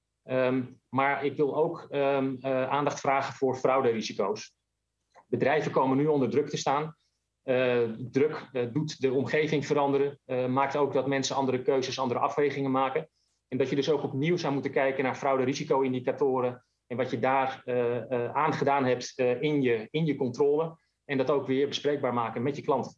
Um, maar ik wil ook um, uh, aandacht vragen voor frauderisico's. Bedrijven komen nu onder druk te staan. Uh, druk uh, doet de omgeving veranderen, uh, maakt ook dat mensen andere keuzes, andere afwegingen maken. En dat je dus ook opnieuw zou moeten kijken naar frauderisico-indicatoren en wat je daar uh, uh, aan gedaan hebt uh, in, je, in je controle. En dat ook weer bespreekbaar maken met je klant.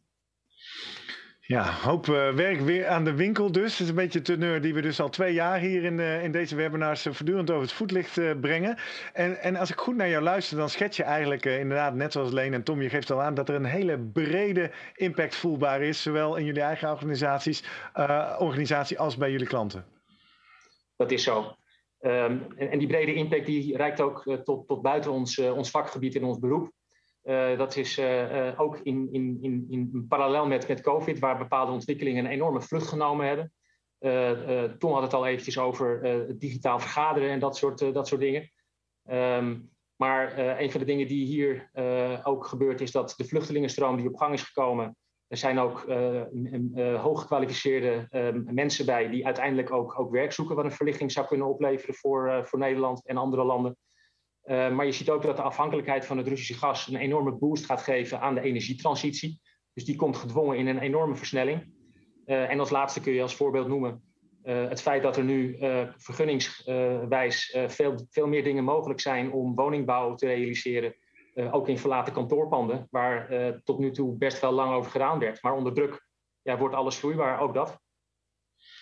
Ja, hoop uh, werk weer aan de winkel dus. Het is een beetje de teneur die we dus al twee jaar hier in, uh, in deze webinars uh, voortdurend over het voetlicht uh, brengen. En, en als ik goed naar jou luister, dan schets je eigenlijk uh, inderdaad, net zoals Leen en Tom, je geeft al aan dat er een hele brede impact voelbaar is. Zowel in jullie eigen organisaties, uh, organisatie als bij jullie klanten. Dat is zo. Um, en, en die brede impact die reikt ook uh, tot, tot buiten ons, uh, ons vakgebied en ons beroep. Uh, dat is uh, uh, ook in, in, in, in parallel met, met COVID, waar bepaalde ontwikkelingen een enorme vlucht genomen hebben. Uh, uh, Tom had het al eventjes over uh, digitaal vergaderen en dat soort, uh, dat soort dingen. Um, maar uh, een van de dingen die hier uh, ook gebeurt is dat de vluchtelingenstroom die op gang is gekomen, er zijn ook uh, uh, hooggekwalificeerde uh, mensen bij die uiteindelijk ook, ook werk zoeken, wat een verlichting zou kunnen opleveren voor, uh, voor Nederland en andere landen. Uh, maar je ziet ook dat de afhankelijkheid van het Russische gas een enorme boost gaat geven aan de energietransitie. Dus die komt gedwongen in een enorme versnelling. Uh, en als laatste kun je als voorbeeld noemen uh, het feit dat er nu uh, vergunningswijs uh, veel, veel meer dingen mogelijk zijn om woningbouw te realiseren. Uh, ook in verlaten kantoorpanden, waar uh, tot nu toe best wel lang over gedaan werd. Maar onder druk ja, wordt alles vloeibaar, ook dat.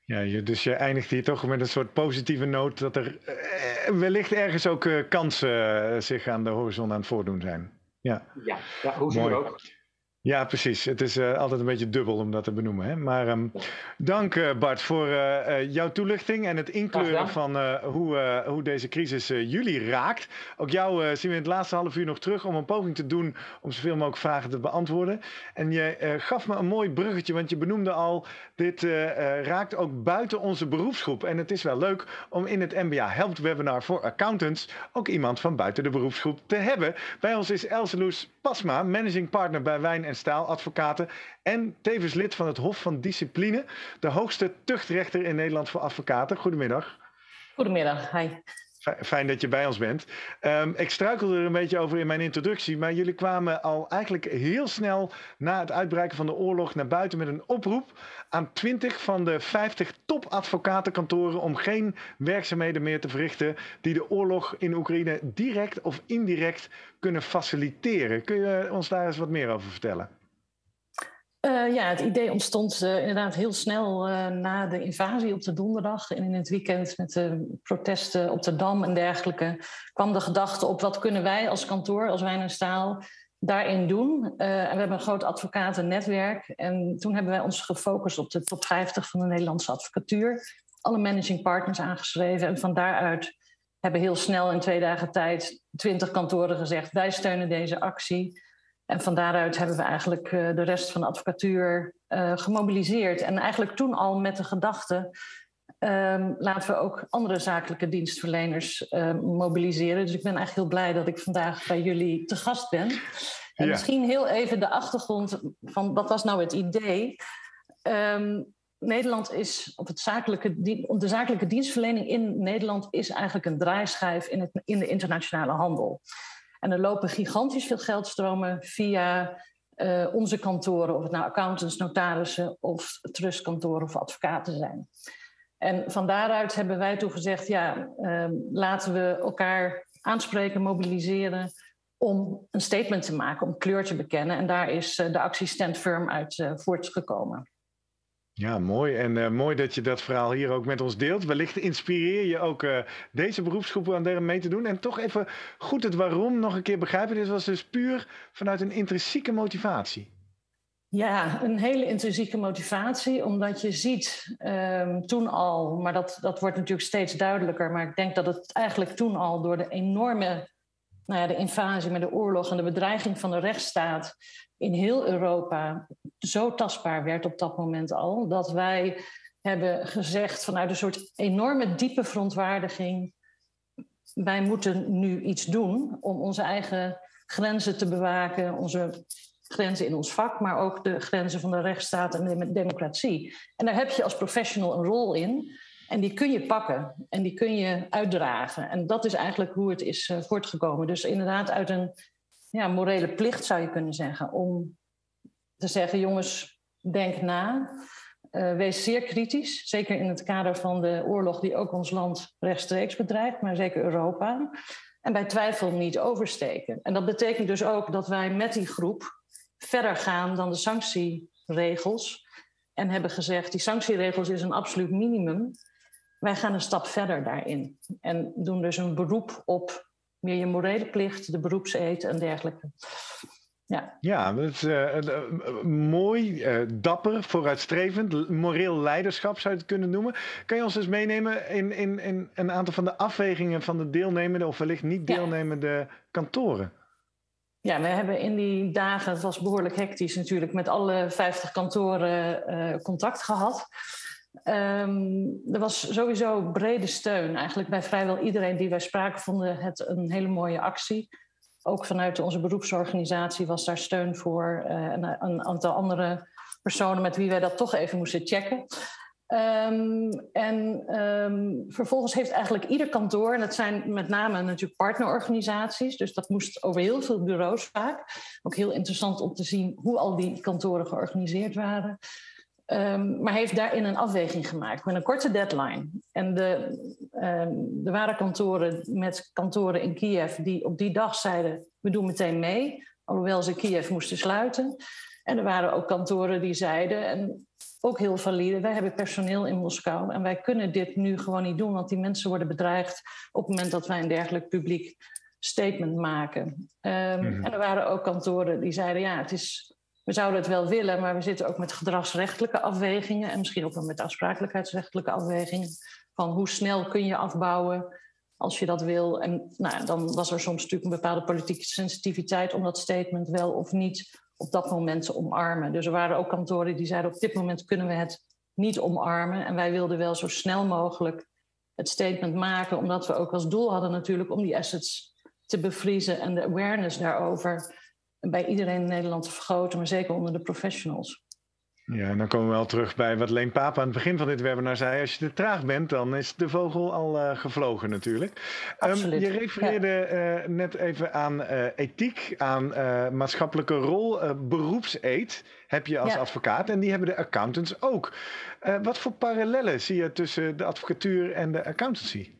Ja, je, dus je eindigt hier toch met een soort positieve noot dat er eh, wellicht ergens ook uh, kansen uh, zich aan de horizon aan het voordoen zijn. Ja, ja, ja hoe zien we ook. Ja, precies. Het is uh, altijd een beetje dubbel om dat te benoemen. Hè? Maar um, dank uh, Bart voor uh, uh, jouw toelichting en het inkleuren van uh, hoe, uh, hoe deze crisis uh, jullie raakt. Ook jou uh, zien we in het laatste half uur nog terug om een poging te doen om zoveel mogelijk vragen te beantwoorden. En je uh, gaf me een mooi bruggetje, want je benoemde al, dit uh, uh, raakt ook buiten onze beroepsgroep. En het is wel leuk om in het N B A Helpt webinar voor accountants ook iemand van buiten de beroepsgroep te hebben. Bij ons is Elseloes Pasma, managing partner bij Wijn en Staaladvocaten en tevens lid van het Hof van Discipline, de hoogste tuchtrechter in Nederland voor advocaten. Goedemiddag. Goedemiddag, hi. Fijn dat je bij ons bent. Um, ik struikelde er een beetje over in mijn introductie, maar jullie kwamen al eigenlijk heel snel na het uitbreken van de oorlog naar buiten met een oproep aan twintig van de vijftig topadvocatenkantoren om geen werkzaamheden meer te verrichten die de oorlog in Oekraïne direct of indirect kunnen faciliteren. Kun je ons daar eens wat meer over vertellen? Uh, ja, het idee ontstond uh, inderdaad heel snel uh, na de invasie op de donderdag. En in het weekend met de protesten op de Dam en dergelijke kwam de gedachte op wat kunnen wij als kantoor, als Wijn en Staal, daarin doen. Uh, en we hebben een groot advocatennetwerk. En toen hebben wij ons gefocust op de top vijftig van de Nederlandse advocatuur. Alle managing partners aangeschreven. En van daaruit hebben heel snel in twee dagen tijd twintig kantoren gezegd, wij steunen deze actie. En van daaruit hebben we eigenlijk uh, de rest van de advocatuur uh, gemobiliseerd. En eigenlijk toen al met de gedachte, um, laten we ook andere zakelijke dienstverleners uh, mobiliseren. Dus ik ben eigenlijk heel blij dat ik vandaag bij jullie te gast ben. En ja. Misschien heel even de achtergrond van wat was nou het idee. Um, Nederland is, op het zakelijke, de zakelijke dienstverlening in Nederland is eigenlijk een draaischijf in, het, in de internationale handel. En er lopen gigantisch veel geldstromen via uh, onze kantoren, of het nou accountants, notarissen of trustkantoren of advocaten zijn. En van daaruit hebben wij toen gezegd, ja, uh, laten we elkaar aanspreken, mobiliseren om een statement te maken, om kleur te bekennen. En daar is uh, de actie Stand Firm uit uh, voortgekomen. Ja, mooi. En uh, mooi dat je dat verhaal hier ook met ons deelt. Wellicht inspireer je ook uh, deze beroepsgroepen aan daar mee te doen. En toch even goed het waarom nog een keer begrijpen. Dit was dus puur vanuit een intrinsieke motivatie. Ja, een hele intrinsieke motivatie. Omdat je ziet um, toen al, maar dat, dat wordt natuurlijk steeds duidelijker. Maar ik denk dat het eigenlijk toen al door de enorme nou ja, de invasie met de oorlog en de bedreiging van de rechtsstaat in heel Europa zo tastbaar werd op dat moment al, dat wij hebben gezegd vanuit een soort enorme diepe verontwaardiging, wij moeten nu iets doen om onze eigen grenzen te bewaken, onze grenzen in ons vak, maar ook de grenzen van de rechtsstaat en de democratie. En daar heb je als professional een rol in. En die kun je pakken en die kun je uitdragen. En dat is eigenlijk hoe het is uh, voortgekomen. Dus inderdaad uit een ja, morele plicht zou je kunnen zeggen. Om te zeggen, jongens, denk na. Uh, wees zeer kritisch. Zeker in het kader van de oorlog die ook ons land rechtstreeks bedreigt. Maar zeker Europa. En bij twijfel niet oversteken. En dat betekent dus ook dat wij met die groep verder gaan dan de sanctieregels. En hebben gezegd, die sanctieregels is een absoluut minimum. Wij gaan een stap verder daarin en doen dus een beroep op meer je morele plicht, de beroepseed en dergelijke. Ja, ja dat is uh, uh, mooi, uh, dapper, vooruitstrevend, moreel leiderschap zou je het kunnen noemen. Kan je ons eens meenemen in, in, in een aantal van de afwegingen van de deelnemende of wellicht niet deelnemende ja. kantoren? Ja, we hebben in die dagen, het was behoorlijk hectisch natuurlijk, met alle vijftig kantoren uh, contact gehad. Um, er was sowieso brede steun. Eigenlijk bij vrijwel iedereen die wij spraken vonden het een hele mooie actie. Ook vanuit onze beroepsorganisatie was daar steun voor. Uh, en een aantal andere personen met wie wij dat toch even moesten checken. Um, en um, vervolgens heeft eigenlijk ieder kantoor, en dat zijn met name natuurlijk partnerorganisaties, dus dat moest over heel veel bureaus vaak. Ook heel interessant om te zien hoe al die kantoren georganiseerd waren. Um, maar heeft daarin een afweging gemaakt met een korte deadline. En de, um, er waren kantoren met kantoren in Kiev die op die dag zeiden, we doen meteen mee, alhoewel ze Kiev moesten sluiten. En er waren ook kantoren die zeiden, en ook heel valide. Wij hebben personeel in Moskou en wij kunnen dit nu gewoon niet doen, want die mensen worden bedreigd op het moment dat wij een dergelijk publiek statement maken. Um, mm-hmm. En er waren ook kantoren die zeiden, ja, het is, we zouden het wel willen, maar we zitten ook met gedragsrechtelijke afwegingen en misschien ook wel met aansprakelijkheidsrechtelijke afwegingen van hoe snel kun je afbouwen als je dat wil. En nou, dan was er soms natuurlijk een bepaalde politieke sensitiviteit om dat statement wel of niet op dat moment te omarmen. Dus er waren ook kantoren die zeiden, op dit moment kunnen we het niet omarmen. En wij wilden wel zo snel mogelijk het statement maken, omdat we ook als doel hadden natuurlijk om die assets te bevriezen en de awareness daarover bij iedereen in Nederland te vergroten, maar zeker onder de professionals. Ja, en dan komen we wel terug bij wat Leen Paap aan het begin van dit webinar zei. Als je te traag bent, dan is de vogel al uh, gevlogen natuurlijk. Um, je refereerde ja. uh, net even aan uh, ethiek, aan uh, maatschappelijke rol. Uh, beroepseed heb je als ja. advocaat en die hebben de accountants ook. Uh, wat voor parallellen zie je tussen de advocatuur en de accountancy?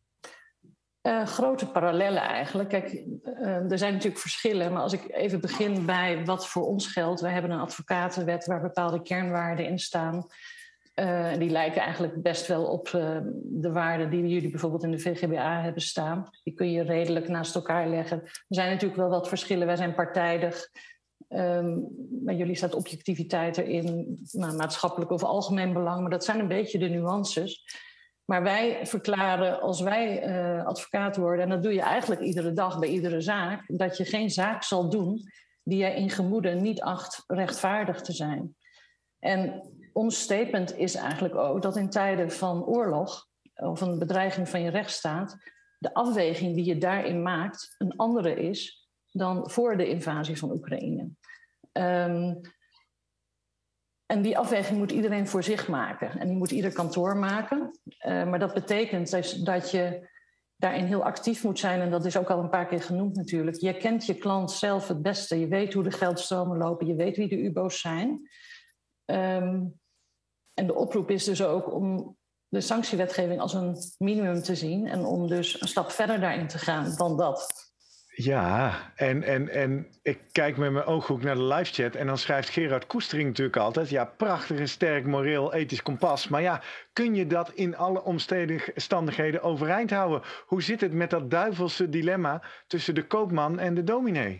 Uh, grote parallellen eigenlijk. Kijk, uh, er zijn natuurlijk verschillen, maar als ik even begin bij wat voor ons geldt. We hebben een advocatenwet waar bepaalde kernwaarden in staan. Uh, die lijken eigenlijk best wel op uh, de waarden die jullie bijvoorbeeld in de V G B A hebben staan. Die kun je redelijk naast elkaar leggen. Er zijn natuurlijk wel wat verschillen. Wij zijn partijdig. Um, bij jullie staat objectiviteit erin, nou, maatschappelijk of algemeen belang. Maar dat zijn een beetje de nuances. Maar wij verklaren, als wij uh, advocaat worden, en dat doe je eigenlijk iedere dag bij iedere zaak, dat je geen zaak zal doen die je in gemoede niet acht rechtvaardig te zijn. En ons statement is eigenlijk ook dat in tijden van oorlog of een bedreiging van je rechtsstaat, de afweging die je daarin maakt een andere is dan voor de invasie van Oekraïne. Um, En die afweging moet iedereen voor zich maken. En die moet ieder kantoor maken. Uh, maar dat betekent dus dat je daarin heel actief moet zijn. En dat is ook al een paar keer genoemd natuurlijk. Je kent je klant zelf het beste. Je weet hoe de geldstromen lopen. Je weet wie de U B O's zijn. Um, en de oproep is dus ook om de sanctiewetgeving als een minimum te zien. En om dus een stap verder daarin te gaan dan dat. Ja, en, en, en ik kijk met mijn ooghoek naar de live chat en dan schrijft Gerard Koestering natuurlijk altijd, ja, prachtig en sterk moreel ethisch kompas, maar ja, kun je dat in alle omstandigheden overeind houden? Hoe zit het met dat duivelse dilemma tussen de koopman en de dominee?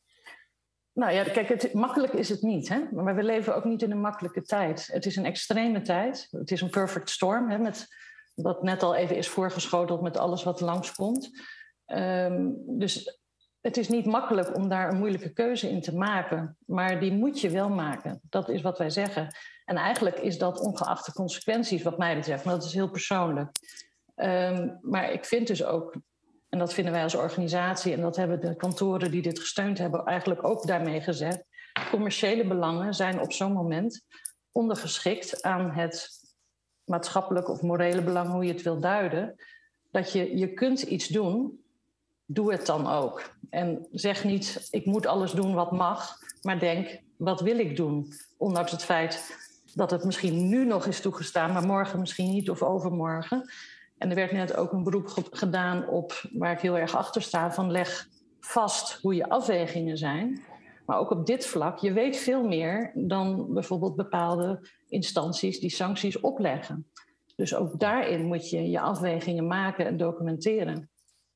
Nou ja, kijk, het, makkelijk is het niet, hè? Maar we leven ook niet in een makkelijke tijd. Het is een extreme tijd, het is een perfect storm, hè, met wat net al even is voorgeschoteld met alles wat langskomt. Um, dus het is niet makkelijk om daar een moeilijke keuze in te maken. Maar die moet je wel maken. Dat is wat wij zeggen. En eigenlijk is dat ongeacht de consequenties wat mij betreft. Maar dat is heel persoonlijk. Um, maar ik vind dus ook, en dat vinden wij als organisatie, en dat hebben de kantoren die dit gesteund hebben eigenlijk ook daarmee gezegd. Commerciële belangen zijn op zo'n moment ondergeschikt aan het maatschappelijke of morele belang, hoe je het wil duiden. Dat je, je kunt iets doen. Doe het dan ook. En zeg niet, ik moet alles doen wat mag, maar denk, wat wil ik doen? Ondanks het feit dat het misschien nu nog is toegestaan, maar morgen misschien niet of overmorgen. En er werd net ook een beroep gedaan op, waar ik heel erg achter sta, van leg vast hoe je afwegingen zijn. Maar ook op dit vlak, je weet veel meer dan bijvoorbeeld bepaalde instanties die sancties opleggen. Dus ook daarin moet je je afwegingen maken en documenteren.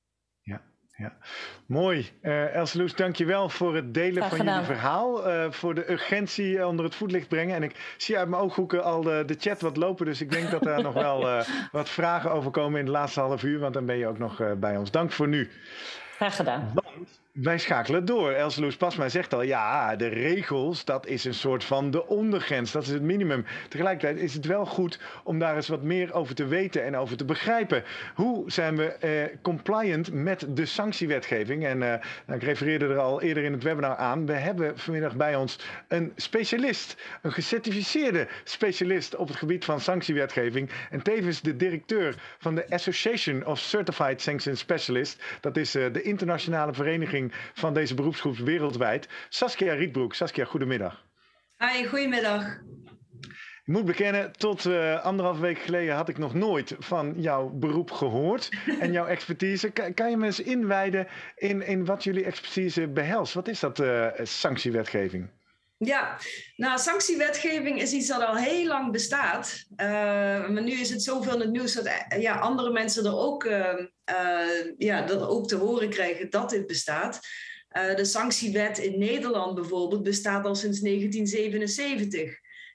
Ja, mooi. Uh, Else Loes, dank je wel voor het delen van jullie verhaal. Uh, voor de urgentie onder het voetlicht brengen. En ik zie uit mijn ooghoeken al de, de chat wat lopen. Dus ik denk dat er nog wel uh, wat vragen over komen in de laatste half uur. Want dan ben je ook nog uh, bij ons. Dank voor nu. Graag gedaan. Want wij schakelen door. Else Loes Pasma zegt al, ja, de regels, dat is een soort van de ondergrens. Dat is het minimum. Tegelijkertijd is het wel goed om daar eens wat meer over te weten en over te begrijpen. Hoe zijn we eh, compliant met de sanctiewetgeving? En uh, nou, ik refereerde er al eerder in het webinar aan. We hebben vanmiddag bij ons een specialist, een gecertificeerde specialist op het gebied van sanctiewetgeving. En tevens de directeur van de Association of Certified Sanction Specialists. Dat is uh, de internationale vereniging van deze beroepsgroep wereldwijd. Saskia Rietbroek. Saskia, goedemiddag. Hi, goedemiddag. Ik moet bekennen, tot uh, anderhalf week geleden had ik nog nooit van jouw beroep gehoord en jouw expertise. Kan, kan je me eens inwijden in, in wat jullie expertise behelst? Wat is dat uh, sanctiewetgeving? Ja, nou, sanctiewetgeving is iets dat al heel lang bestaat. Uh, maar nu is het zoveel in het nieuws dat uh, ja, andere mensen er ook, uh, uh, ja, dat ook te horen krijgen dat dit bestaat. Uh, de sanctiewet in Nederland bijvoorbeeld bestaat al sinds negentien zevenenzeventig.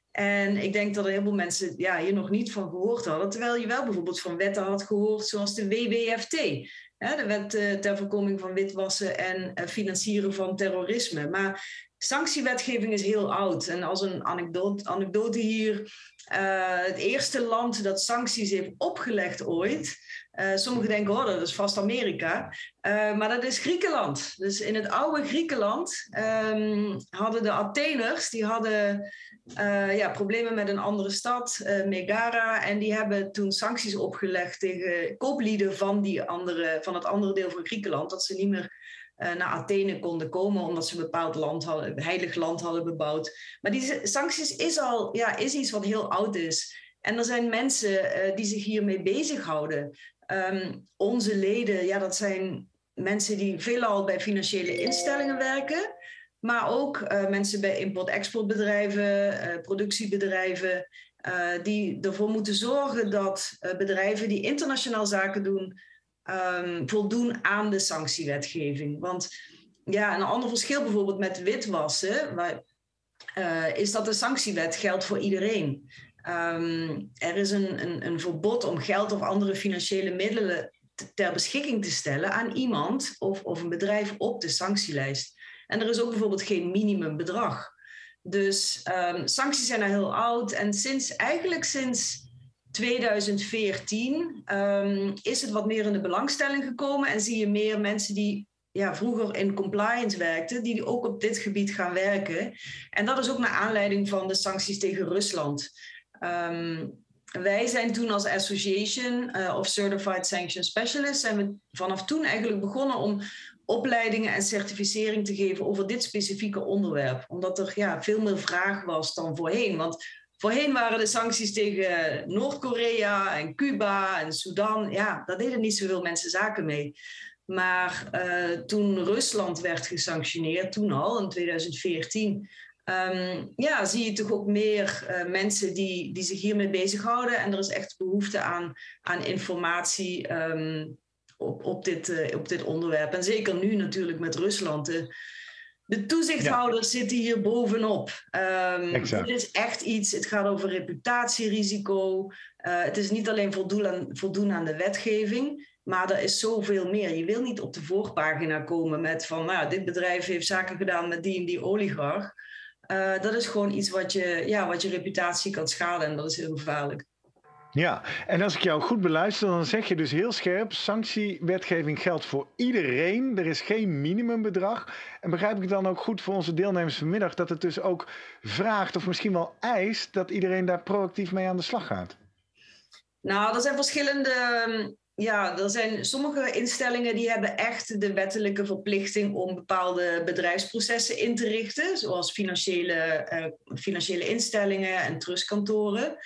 En ik denk dat er heel veel mensen ja, hier nog niet van gehoord hadden. Terwijl je wel bijvoorbeeld van wetten had gehoord zoals de W W F T. Hè, de wet uh, ter voorkoming van witwassen en uh, financieren van terrorisme. Maar sanctiewetgeving is heel oud. En als een anekdote, anekdote hier, uh, het eerste land dat sancties heeft opgelegd ooit. Uh, sommigen denken, oh, dat is vast Amerika. Uh, maar dat is Griekenland. Dus in het oude Griekenland um, hadden de Atheners, die hadden uh, ja, problemen met een andere stad, uh, Megara. En die hebben toen sancties opgelegd tegen kooplieden van, die andere, van het andere deel van Griekenland. Dat ze niet meer Uh, naar Athene konden komen omdat ze een bepaald land hadden, een heilig land hadden bebouwd. Maar die sancties is al ja, is iets wat heel oud is. En er zijn mensen uh, die zich hiermee bezighouden. Um, onze leden, ja, dat zijn mensen die veelal bij financiële instellingen werken, maar ook uh, mensen bij import-exportbedrijven, uh, productiebedrijven, uh, die ervoor moeten zorgen dat uh, bedrijven die internationaal zaken doen, Um, voldoen aan de sanctiewetgeving. Want ja, een ander verschil bijvoorbeeld met witwassen, waar, uh, is dat de sanctiewet geldt voor iedereen. Um, er is een, een, een verbod om geld of andere financiële middelen te, ter beschikking te stellen aan iemand of, of een bedrijf op de sanctielijst. En er is ook bijvoorbeeld geen minimumbedrag. Dus um, sancties zijn al heel oud en sinds, eigenlijk sinds tweeduizend veertien um, is het wat meer in de belangstelling gekomen en zie je meer mensen die ja, vroeger in compliance werkten, die ook op dit gebied gaan werken. En dat is ook naar aanleiding van de sancties tegen Rusland. Um, wij zijn toen als Association uh, of Certified Sanction Specialists zijn we vanaf toen eigenlijk begonnen om opleidingen en certificering te geven over dit specifieke onderwerp. Omdat er ja, veel meer vraag was dan voorheen. Want voorheen waren de sancties tegen Noord-Korea en Cuba en Sudan. Ja, daar deden niet zoveel mensen zaken mee. Maar uh, toen Rusland werd gesanctioneerd, toen al in tweeduizend veertien... Um, ja, zie je toch ook meer uh, mensen die, die zich hiermee bezighouden. En er is echt behoefte aan, aan informatie um, op, op, dit, uh, op dit onderwerp. En zeker nu natuurlijk met Rusland. De, de toezichthouders ja. zitten hier bovenop. Um, het is echt iets, het gaat over reputatierisico. Uh, het is niet alleen voldoen aan, voldoen aan de wetgeving. Maar er is zoveel meer. Je wil niet op de voorpagina komen met van... Nou, dit bedrijf heeft zaken gedaan met die en die oligarch. Uh, dat is gewoon iets wat je, ja, wat je reputatie kan schaden en dat is heel gevaarlijk. Ja, en als ik jou goed beluister, dan zeg je dus heel scherp... sanctiewetgeving geldt voor iedereen. Er is geen minimumbedrag. En begrijp ik dan ook goed voor onze deelnemers vanmiddag... dat het dus ook vraagt of misschien wel eist... dat iedereen daar proactief mee aan de slag gaat? Nou, er zijn verschillende... Ja, er zijn sommige instellingen die hebben echt de wettelijke verplichting om bepaalde bedrijfsprocessen in te richten, zoals financiële, uh, financiële instellingen en trustkantoren.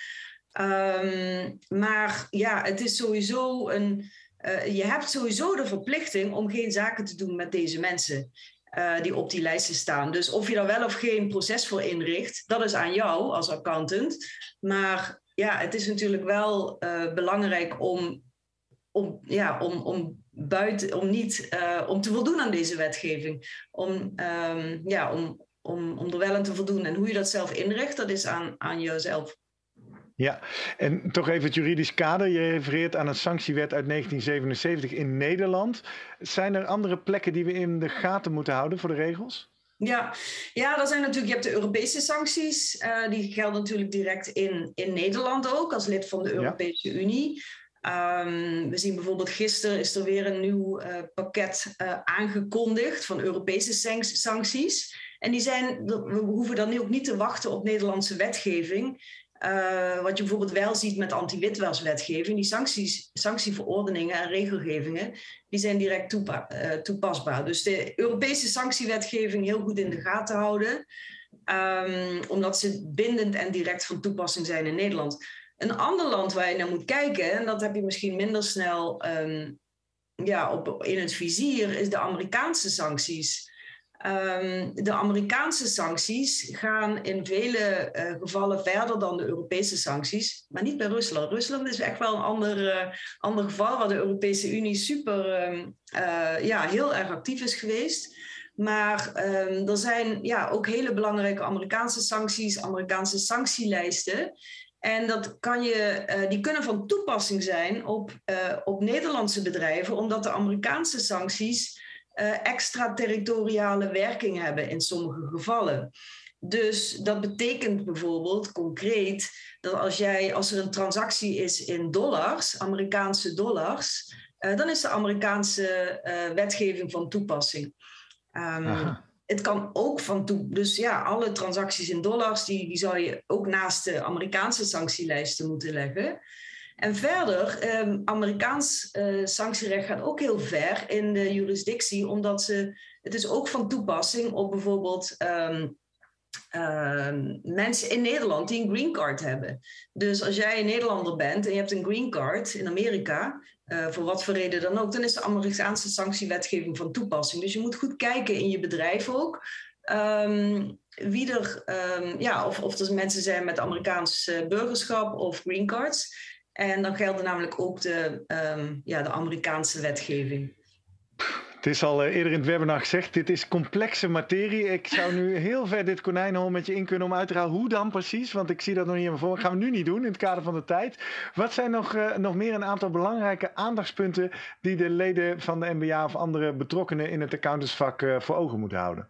Um, maar ja, het is sowieso een, uh, je hebt sowieso de verplichting om geen zaken te doen met deze mensen uh, die op die lijsten staan. Dus of je daar wel of geen proces voor inricht, dat is aan jou als accountant. Maar ja, het is natuurlijk wel uh, belangrijk om Om, ja, om, om, buiten, om, niet, uh, om te voldoen aan deze wetgeving. Om, um, ja, om, om, om er wel aan te voldoen. En hoe je dat zelf inricht, dat is aan, aan jezelf. Ja, en toch even het juridisch kader. Je refereert aan een sanctiewet uit negentien zevenenzeventig in Nederland. Zijn er andere plekken die we in de gaten moeten houden voor de regels? Ja, ja, dat zijn natuurlijk, je hebt de Europese sancties. Uh, die gelden natuurlijk direct in, in Nederland ook, als lid van de Europese ja. Unie. Um, we zien bijvoorbeeld gisteren is er weer een nieuw uh, pakket uh, aangekondigd van Europese sancties. En die zijn, we hoeven dan nu ook niet te wachten op Nederlandse wetgeving. Uh, wat je bijvoorbeeld wel ziet met anti-witwaswetgeving. Die sancties, sanctieverordeningen en regelgevingen, die zijn direct toepa- uh, toepasbaar. Dus de Europese sanctiewetgeving heel goed in de gaten houden. Um, omdat ze bindend en direct van toepassing zijn in Nederland. Een ander land waar je naar moet kijken, en dat heb je misschien minder snel um, ja, op, in het vizier, is de Amerikaanse sancties. Um, de Amerikaanse sancties gaan in vele uh, gevallen verder dan de Europese sancties, maar niet bij Rusland. Rusland is echt wel een ander, uh, ander geval waar de Europese Unie super, um, uh, ja, heel erg actief is geweest. Maar um, er zijn ja, ook hele belangrijke Amerikaanse sancties, Amerikaanse sanctielijsten. En dat kan je, uh, die kunnen van toepassing zijn op, uh, op Nederlandse bedrijven, omdat de Amerikaanse sancties uh, extraterritoriale werking hebben in sommige gevallen. Dus dat betekent bijvoorbeeld concreet dat als, jij, als er een transactie is in dollars, Amerikaanse dollars, uh, dan is de Amerikaanse uh, wetgeving van toepassing. Um, het kan ook van toe. Dus ja, alle transacties in dollars, die, die zou je ook naast de Amerikaanse sanctielijsten moeten leggen. En verder, um, Amerikaans uh, sanctierecht gaat ook heel ver in de jurisdictie, omdat ze, het is ook van toepassing op bijvoorbeeld um, uh, mensen in Nederland die een green card hebben. Dus als jij een Nederlander bent en je hebt een green card in Amerika, uh, voor wat voor reden dan ook, dan is de Amerikaanse sanctiewetgeving van toepassing. Dus je moet goed kijken in je bedrijf ook. Um, wie er, um, ja, of, of er mensen zijn met Amerikaans uh, burgerschap of green cards. En dan geldt namelijk ook de, um, ja, de Amerikaanse wetgeving. Het is al uh, eerder in het webinar gezegd, dit is complexe materie. Ik zou nu heel ver dit konijnenhol met je in kunnen om uit te halen hoe dan precies. Want ik zie dat nog niet helemaal voor. Dat gaan we nu niet doen in het kader van de tijd. Wat zijn nog, uh, nog meer een aantal belangrijke aandachtspunten die de leden van de N B A of andere betrokkenen in het accountantsvak uh, voor ogen moeten houden?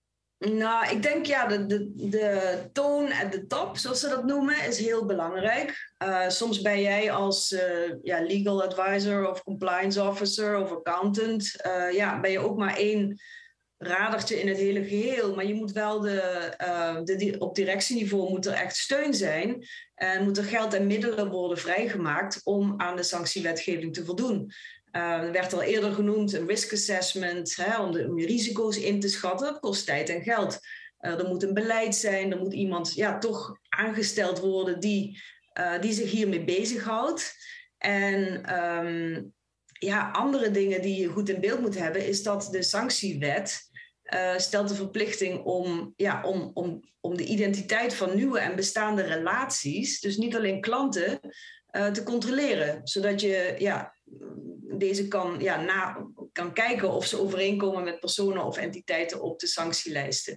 Nou, ik denk ja, de, de, de toon at the top, zoals ze dat noemen, is heel belangrijk. Uh, soms ben jij als uh, ja, legal advisor of compliance officer of accountant, uh, ja, ben je ook maar één radertje in het hele geheel. Maar je moet wel de, uh, de, op directieniveau moet er echt steun zijn en moet er geld en middelen worden vrijgemaakt om aan de sanctiewetgeving te voldoen. Uh, er werd al eerder genoemd een risk assessment, hè, om, de, om je risico's in te schatten. Dat kost tijd en geld. Uh, er moet een beleid zijn, er moet iemand ja, toch aangesteld worden die, uh, die zich hiermee bezighoudt. En um, ja, andere dingen die je goed in beeld moet hebben, is dat de sanctiewet uh, stelt de verplichting om, ja, om, om, om de identiteit van nieuwe en bestaande relaties, dus niet alleen klanten, uh, te controleren. Zodat je ja, deze kan, ja, na, kan kijken of ze overeenkomen met personen of entiteiten op de sanctielijsten.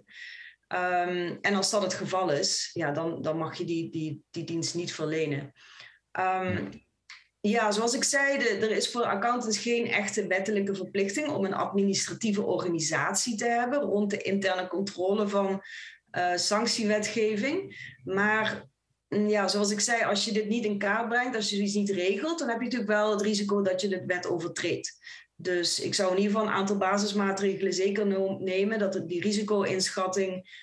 Um, en als dat het geval is, ja, dan, dan mag je die, die, die dienst niet verlenen. Um, ja, zoals ik zei, de, er is voor accountants geen echte wettelijke verplichting om een administratieve organisatie te hebben rond de interne controle van uh, sanctiewetgeving. Maar ja, zoals ik zei, als je dit niet in kaart brengt, als je zoiets niet regelt, dan heb je natuurlijk wel het risico dat je de wet overtreedt. Dus ik zou in ieder geval een aantal basismaatregelen zeker nemen, dat het die risico-inschatting,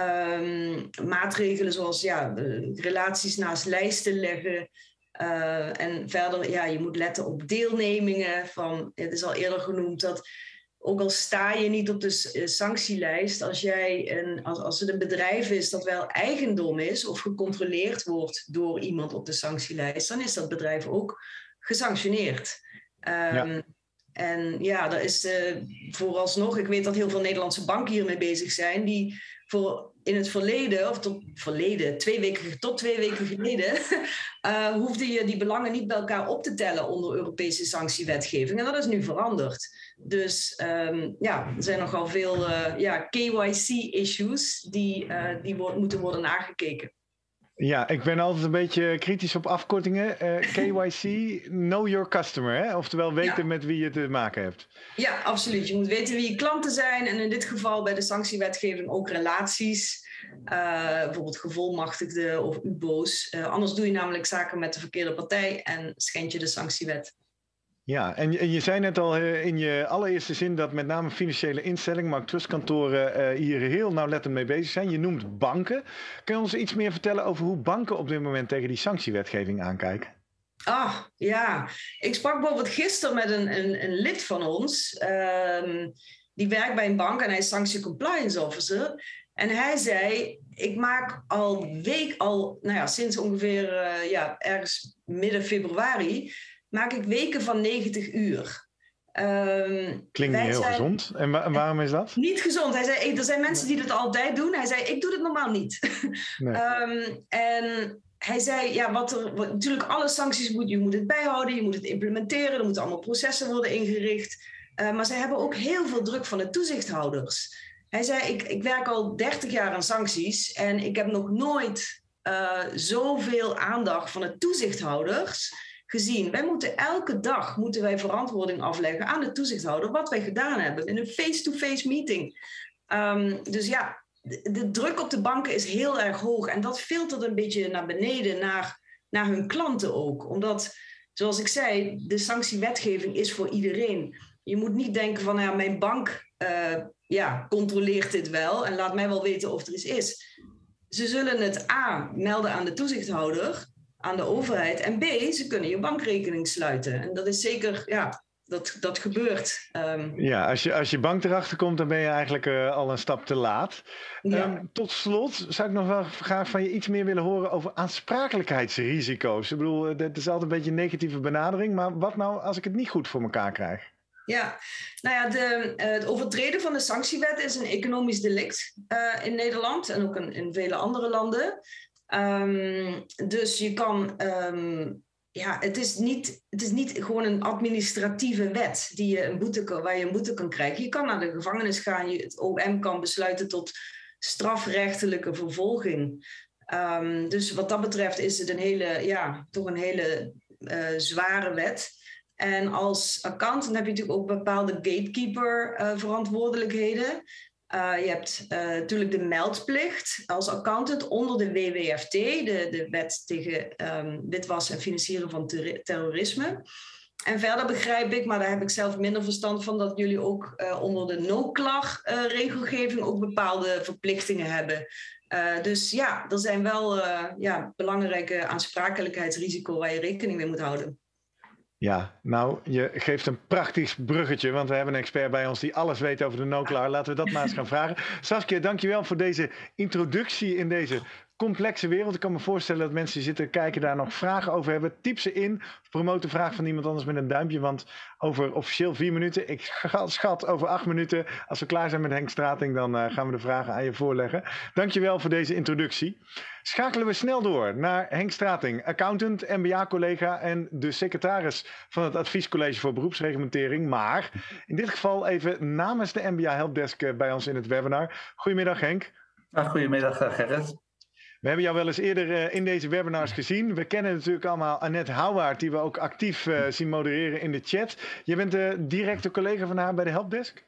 um, maatregelen zoals ja, relaties naast lijsten leggen, uh, en verder, ja, je moet letten op deelnemingen. Van, het is al eerder genoemd dat ook al sta je niet op de sanctielijst, als, jij een, als, als het een bedrijf is dat wel eigendom is of gecontroleerd wordt door iemand op de sanctielijst, dan is dat bedrijf ook gesanctioneerd. Um, ja. En ja, er is uh, vooralsnog, ik weet dat heel veel Nederlandse banken hiermee bezig zijn, die voor in het verleden, of tot verleden, twee weken, tot twee weken geleden, uh, hoefde je die belangen niet bij elkaar op te tellen onder Europese sanctiewetgeving. En dat is nu veranderd. Dus um, ja, er zijn nogal veel uh, ja, K Y C-issues die, uh, die wo- moeten worden nagekeken. Ja, ik ben altijd een beetje kritisch op afkortingen. Uh, K Y C, know your customer, hè? Oftewel weten ja. met wie je te maken hebt. Ja, absoluut. Je moet weten wie je klanten zijn en in dit geval bij de sanctiewetgeving ook relaties. Uh, bijvoorbeeld gevolmachtigden of U B O's. Uh, anders doe je namelijk zaken met de verkeerde partij en schend je de sanctiewet. Ja, en je, en je zei net al uh, in je allereerste zin dat met name financiële instellingen, maar ook trustkantoren uh, hier heel nauwlettend mee bezig zijn. Je noemt banken. Kun je ons iets meer vertellen over hoe banken op dit moment tegen die sanctiewetgeving aankijken? Ah, ja. Ik sprak bijvoorbeeld gisteren met een, een, een lid van ons. Um, die werkt bij een bank en hij is Sanction Compliance Officer. En hij zei, ik maak al week, al, nou ja, sinds ongeveer uh, ja, ergens midden februari, maak ik weken van negentig uur. Um, Klinkt niet heel zijn... gezond. En, wa- en waarom is dat? Niet gezond. Hij zei, er zijn mensen die dat altijd doen. Hij zei, ik doe het normaal niet. Nee. um, en hij zei, ja, wat er, wat, natuurlijk alle sancties moet je moet het bijhouden, je moet het implementeren, er moeten allemaal processen worden ingericht. Uh, maar ze hebben ook heel veel druk van de toezichthouders. Hij zei, ik, ik werk al dertig jaar aan sancties en ik heb nog nooit uh, zoveel aandacht van de toezichthouders gezien. Wij moeten elke dag moeten wij verantwoording afleggen aan de toezichthouder wat wij gedaan hebben in een face-to-face meeting. Um, dus ja, de, de druk op de banken is heel erg hoog en dat filtert een beetje naar beneden, naar, naar hun klanten ook. Omdat, zoals ik zei, de sanctiewetgeving is voor iedereen. Je moet niet denken van, ja, mijn bank uh, ja, controleert dit wel en laat mij wel weten of er iets is. Ze zullen het A, melden aan de toezichthouder, aan de overheid. En B, ze kunnen je bankrekening sluiten. En dat is zeker, ja, dat, dat gebeurt. Um, ja, als je, als je bank erachter komt, dan ben je eigenlijk uh, al een stap te laat. Ja. Um, tot slot zou ik nog wel graag van je iets meer willen horen over aansprakelijkheidsrisico's. Ik bedoel, dat is altijd een beetje een negatieve benadering. Maar wat nou als ik het niet goed voor elkaar krijg? Ja, nou ja, de, uh, het overtreden van de sanctiewet is een economisch delict uh, in Nederland en ook in, in vele andere landen. Um, dus je kan, um, ja, het is, niet, het is niet gewoon een administratieve wet die je een boete kan, waar je een boete kan krijgen. Je kan naar de gevangenis gaan, je, het O M kan besluiten tot strafrechtelijke vervolging. Um, dus wat dat betreft is het een hele, ja, toch een hele uh, zware wet. En als accountant heb je natuurlijk ook bepaalde gatekeeper uh, verantwoordelijkheden. Uh, je hebt uh, natuurlijk de meldplicht als accountant onder de W W F T, de, de wet tegen um, witwassen en financieren van ter- terrorisme. En verder begrijp ik, maar daar heb ik zelf minder verstand van, dat jullie ook uh, onder de no-klag-regelgeving uh, ook bepaalde verplichtingen hebben. Uh, dus ja, er zijn wel uh, ja, belangrijke aansprakelijkheidsrisico's waar je rekening mee moet houden. Ja, nou, je geeft een praktisch bruggetje, want we hebben een expert bij ons die alles weet over de no-klar. Laten we dat maar eens gaan vragen. Saskia, dankjewel voor deze introductie in deze complexe wereld. Ik kan me voorstellen dat mensen die zitten kijken daar nog vragen over hebben. Typ ze in, of promoot de vraag van iemand anders met een duimpje, want over officieel vier minuten, ik schat over acht minuten, als we klaar zijn met Henk Strating, dan uh, gaan we de vragen aan je voorleggen. Dankjewel voor deze introductie. Schakelen we snel door naar Henk Strating, accountant, M B A-collega en de secretaris van het Adviescollege voor Beroepsreglementering. Maar in dit geval even namens de M B A Helpdesk bij ons in het webinar. Goedemiddag Henk. Ja, goedemiddag Gerrit. We hebben jou wel eens eerder uh, in deze webinars gezien. We kennen natuurlijk allemaal Annette Houwaard, die we ook actief uh, zien modereren in de chat. Je bent de directe collega van haar bij de Helpdesk?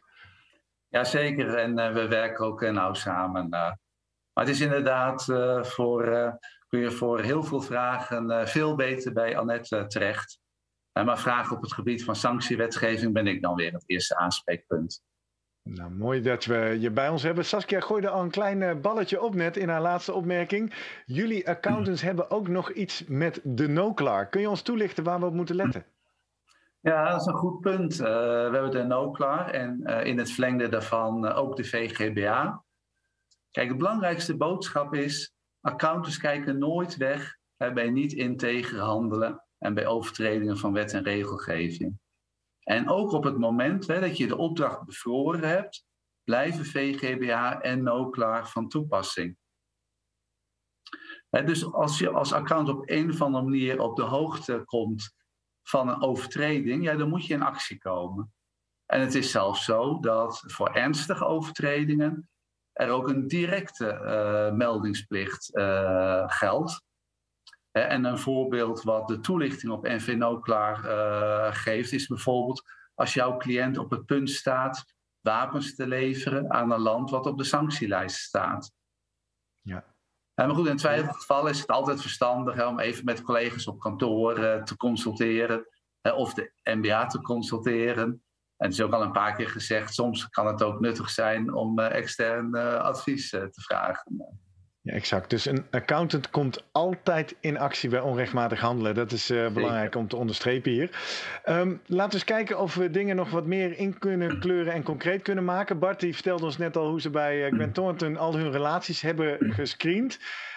Jazeker, en uh, we werken ook uh, nauw samen. Uh. Maar het is inderdaad uh, voor, uh, kun je voor heel veel vragen uh, veel beter bij Annette uh, terecht. Uh, maar vragen op het gebied van sanctiewetgeving ben ik dan weer het eerste aanspreekpunt. Nou, mooi dat we je bij ons hebben. Saskia gooide al een klein balletje op net in haar laatste opmerking. Jullie accountants mm. hebben ook nog iets met de no-klar. Kun je ons toelichten waar we op moeten letten? Ja, dat is een goed punt. Uh, we hebben de no-klar en uh, in het verlengde daarvan uh, ook de V G B A. Kijk, de belangrijkste boodschap is, accountants kijken nooit weg uh, bij niet integer handelen en bij overtredingen van wet en regelgeving. En ook op het moment hè, dat je de opdracht bevroren hebt, blijven V G B A en no-klar van toepassing. Hè, dus als je als accountant op een of andere manier op de hoogte komt van een overtreding, ja, dan moet je in actie komen. En het is zelfs zo dat voor ernstige overtredingen er ook een directe uh, meldingsplicht uh, geldt. En een voorbeeld wat de toelichting op N V no-klar uh, geeft, is bijvoorbeeld als jouw cliënt op het punt staat wapens te leveren aan een land wat op de sanctielijst staat. Ja. Maar goed, in het twijfelgeval is het altijd verstandig hè, om even met collega's op kantoor uh, te consulteren hè, of de M B A te consulteren. En het is ook al een paar keer gezegd, soms kan het ook nuttig zijn om uh, extern uh, advies uh, te vragen. Ja, exact. Dus een accountant komt altijd in actie bij onrechtmatig handelen. Dat is uh, belangrijk om te onderstrepen hier. Um, laten we eens kijken of we dingen nog wat meer in kunnen kleuren en concreet kunnen maken. Bart die vertelde ons net al hoe ze bij uh, Grant Thornton al hun relaties hebben gescreend.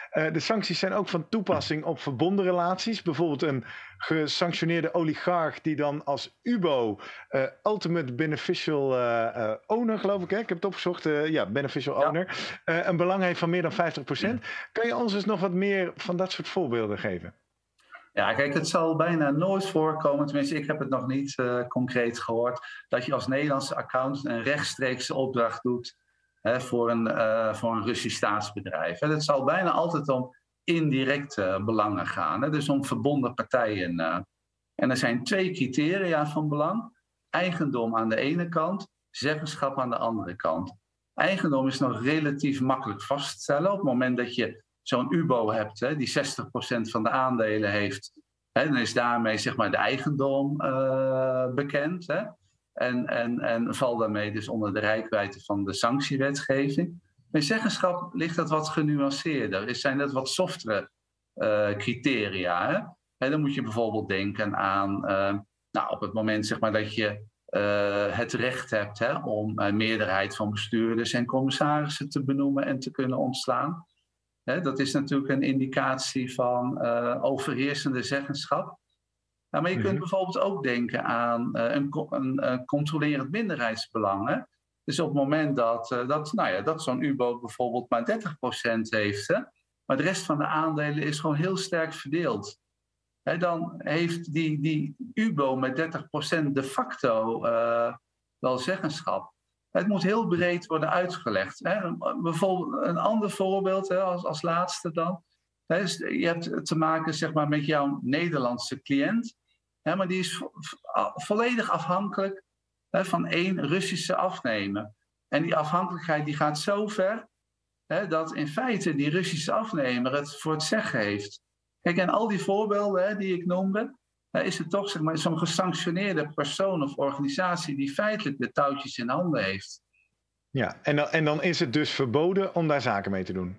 Uh, de sancties zijn ook van toepassing op verbonden relaties. Bijvoorbeeld een gesanctioneerde oligarch die dan als U B O, uh, Ultimate Beneficial uh, uh, Owner, geloof ik, hè? Ik heb het opgezocht, uh, ja, Beneficial ja. Owner, uh, een belang heeft van meer dan vijftig procent. Kan je ons dus nog wat meer van dat soort voorbeelden geven? Ja, kijk, het zal bijna nooit voorkomen, tenminste ik heb het nog niet uh, concreet gehoord, dat je als Nederlandse accountant een rechtstreekse opdracht doet hè, voor, een, uh, voor een Russisch staatsbedrijf. Hè. Het zal bijna altijd om indirecte uh, belangen gaan, hè, dus om verbonden partijen. Uh. En er zijn twee criteria van belang. Eigendom aan de ene kant, zeggenschap aan de andere kant. Eigendom is nog relatief makkelijk vast te stellen op het moment dat je zo'n U B O hebt, hè, die zestig procent van de aandelen heeft, hè, dan is daarmee zeg maar de eigendom uh, bekend. Hè, en, en, en valt daarmee dus onder de reikwijdte van de sanctiewetgeving. Bij zeggenschap ligt dat wat genuanceerder. Is, zijn dat wat softere uh, criteria. Hè? Hè, dan moet je bijvoorbeeld denken aan, uh, nou, op het moment zeg maar, dat je uh, het recht hebt hè, om een meerderheid van bestuurders en commissarissen te benoemen en te kunnen ontslaan. He, dat is natuurlijk een indicatie van uh, overheersende zeggenschap. Nou, maar je kunt bijvoorbeeld ook denken aan uh, een, een, een controlerend minderheidsbelang. Hè? Dus op het moment dat, uh, dat, nou ja, dat zo'n U B O bijvoorbeeld maar dertig procent heeft, hè, maar de rest van de aandelen is gewoon heel sterk verdeeld. He, dan heeft die, die U B O met dertig procent de facto uh, wel zeggenschap. Het moet heel breed worden uitgelegd. Hè. Bijvoorbeeld een ander voorbeeld, hè, als, als laatste dan. Hè, is, je hebt te maken zeg maar, met jouw Nederlandse cliënt. Hè, maar die is vo volledig afhankelijk hè, van één Russische afnemer. En die afhankelijkheid die gaat zo ver hè, dat in feite die Russische afnemer het voor het zeggen heeft. Kijk, en al die voorbeelden hè, die ik noemde, hè, is het toch zeg maar, zo'n gesanctioneerde persoon of organisatie die feitelijk de touwtjes in handen heeft. Ja, en dan, en dan is het dus verboden om daar zaken mee te doen?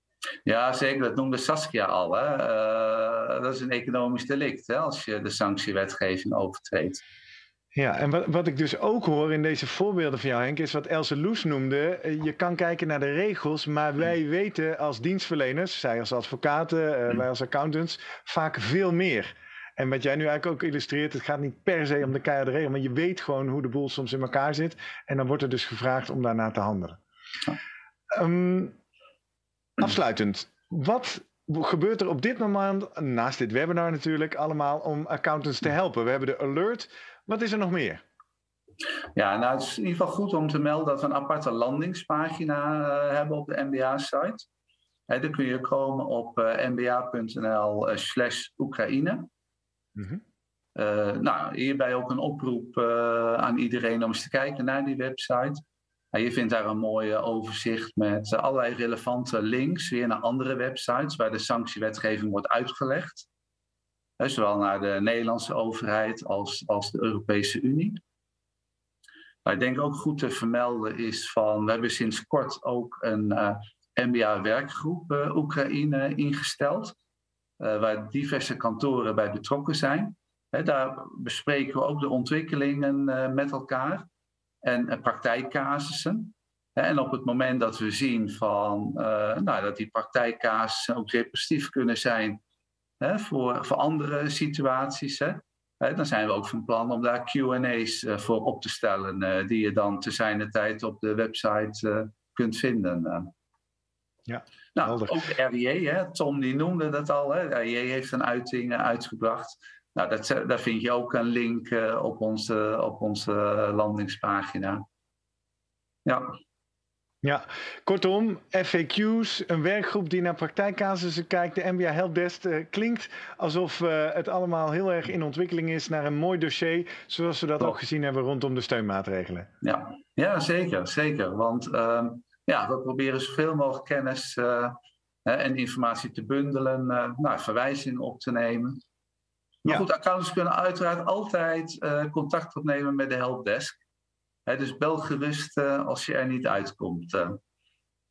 Ja, zeker. Dat noemde Saskia al. Hè. Uh, dat is een economisch delict hè, als je de sanctiewetgeving overtreedt. Ja, en wat, wat ik dus ook hoor in deze voorbeelden van jou, Henk, is wat Else Loes noemde. Je kan kijken naar de regels, maar wij weten als dienstverleners, zij als advocaten, uh, wij als accountants, vaak veel meer. En wat jij nu eigenlijk ook illustreert, het gaat niet per se om de keiharde regel, maar je weet gewoon hoe de boel soms in elkaar zit. En dan wordt er dus gevraagd om daarna te handelen. Um, afsluitend, wat gebeurt er op dit moment, naast dit webinar natuurlijk, allemaal om accountants te helpen? We hebben de alert. Wat is er nog meer? Ja, nou, het is in ieder geval goed om te melden dat we een aparte landingspagina uh, hebben op de N B A-site. Daar kun je komen op uh, n b a punt n l slash Oekraïne. Mm-hmm. uh, nou, hierbij ook een oproep uh, aan iedereen om eens te kijken naar die website. Uh, je vindt daar een mooi uh, overzicht met uh, allerlei relevante links weer naar andere websites waar de sanctiewetgeving wordt uitgelegd. Uh, zowel naar de Nederlandse overheid als, als de Europese Unie. Maar ik denk ook goed te vermelden is van, we hebben sinds kort ook een uh, N B A-werkgroep uh, Oekraïne ingesteld. Uh, waar diverse kantoren bij betrokken zijn. He, daar bespreken we ook de ontwikkelingen uh, met elkaar. En uh, praktijkcasussen. He, en op het moment dat we zien van, uh, nou, dat die praktijkcasussen ook zeer positief kunnen zijn he, voor, voor andere situaties. He, he, dan zijn we ook van plan om daar Q en A's uh, voor op te stellen. Uh, die je dan te zijner tijd op de website uh, kunt vinden. Uh. Ja, nou, ook de R I E, hè, Tom die noemde dat al. Hè. De R I E heeft een uiting uh, uitgebracht. Nou, dat, daar vind je ook een link uh, op onze, op onze landingspagina. Ja. Ja, kortom, F A Q's, een werkgroep die naar praktijkcasussen kijkt. De N B A Helpdesk uh, klinkt alsof uh, het allemaal heel erg in ontwikkeling is naar een mooi dossier. Zoals we dat oh. ook gezien hebben rondom de steunmaatregelen. Ja, ja zeker, zeker. Want uh, ja, we proberen zoveel mogelijk kennis uh, en informatie te bundelen. Uh, nou, verwijzingen op te nemen. Maar ja. goed, accountants kunnen uiteraard altijd uh, contact opnemen met de helpdesk. He, dus bel gerust uh, als je er niet uitkomt. Uh.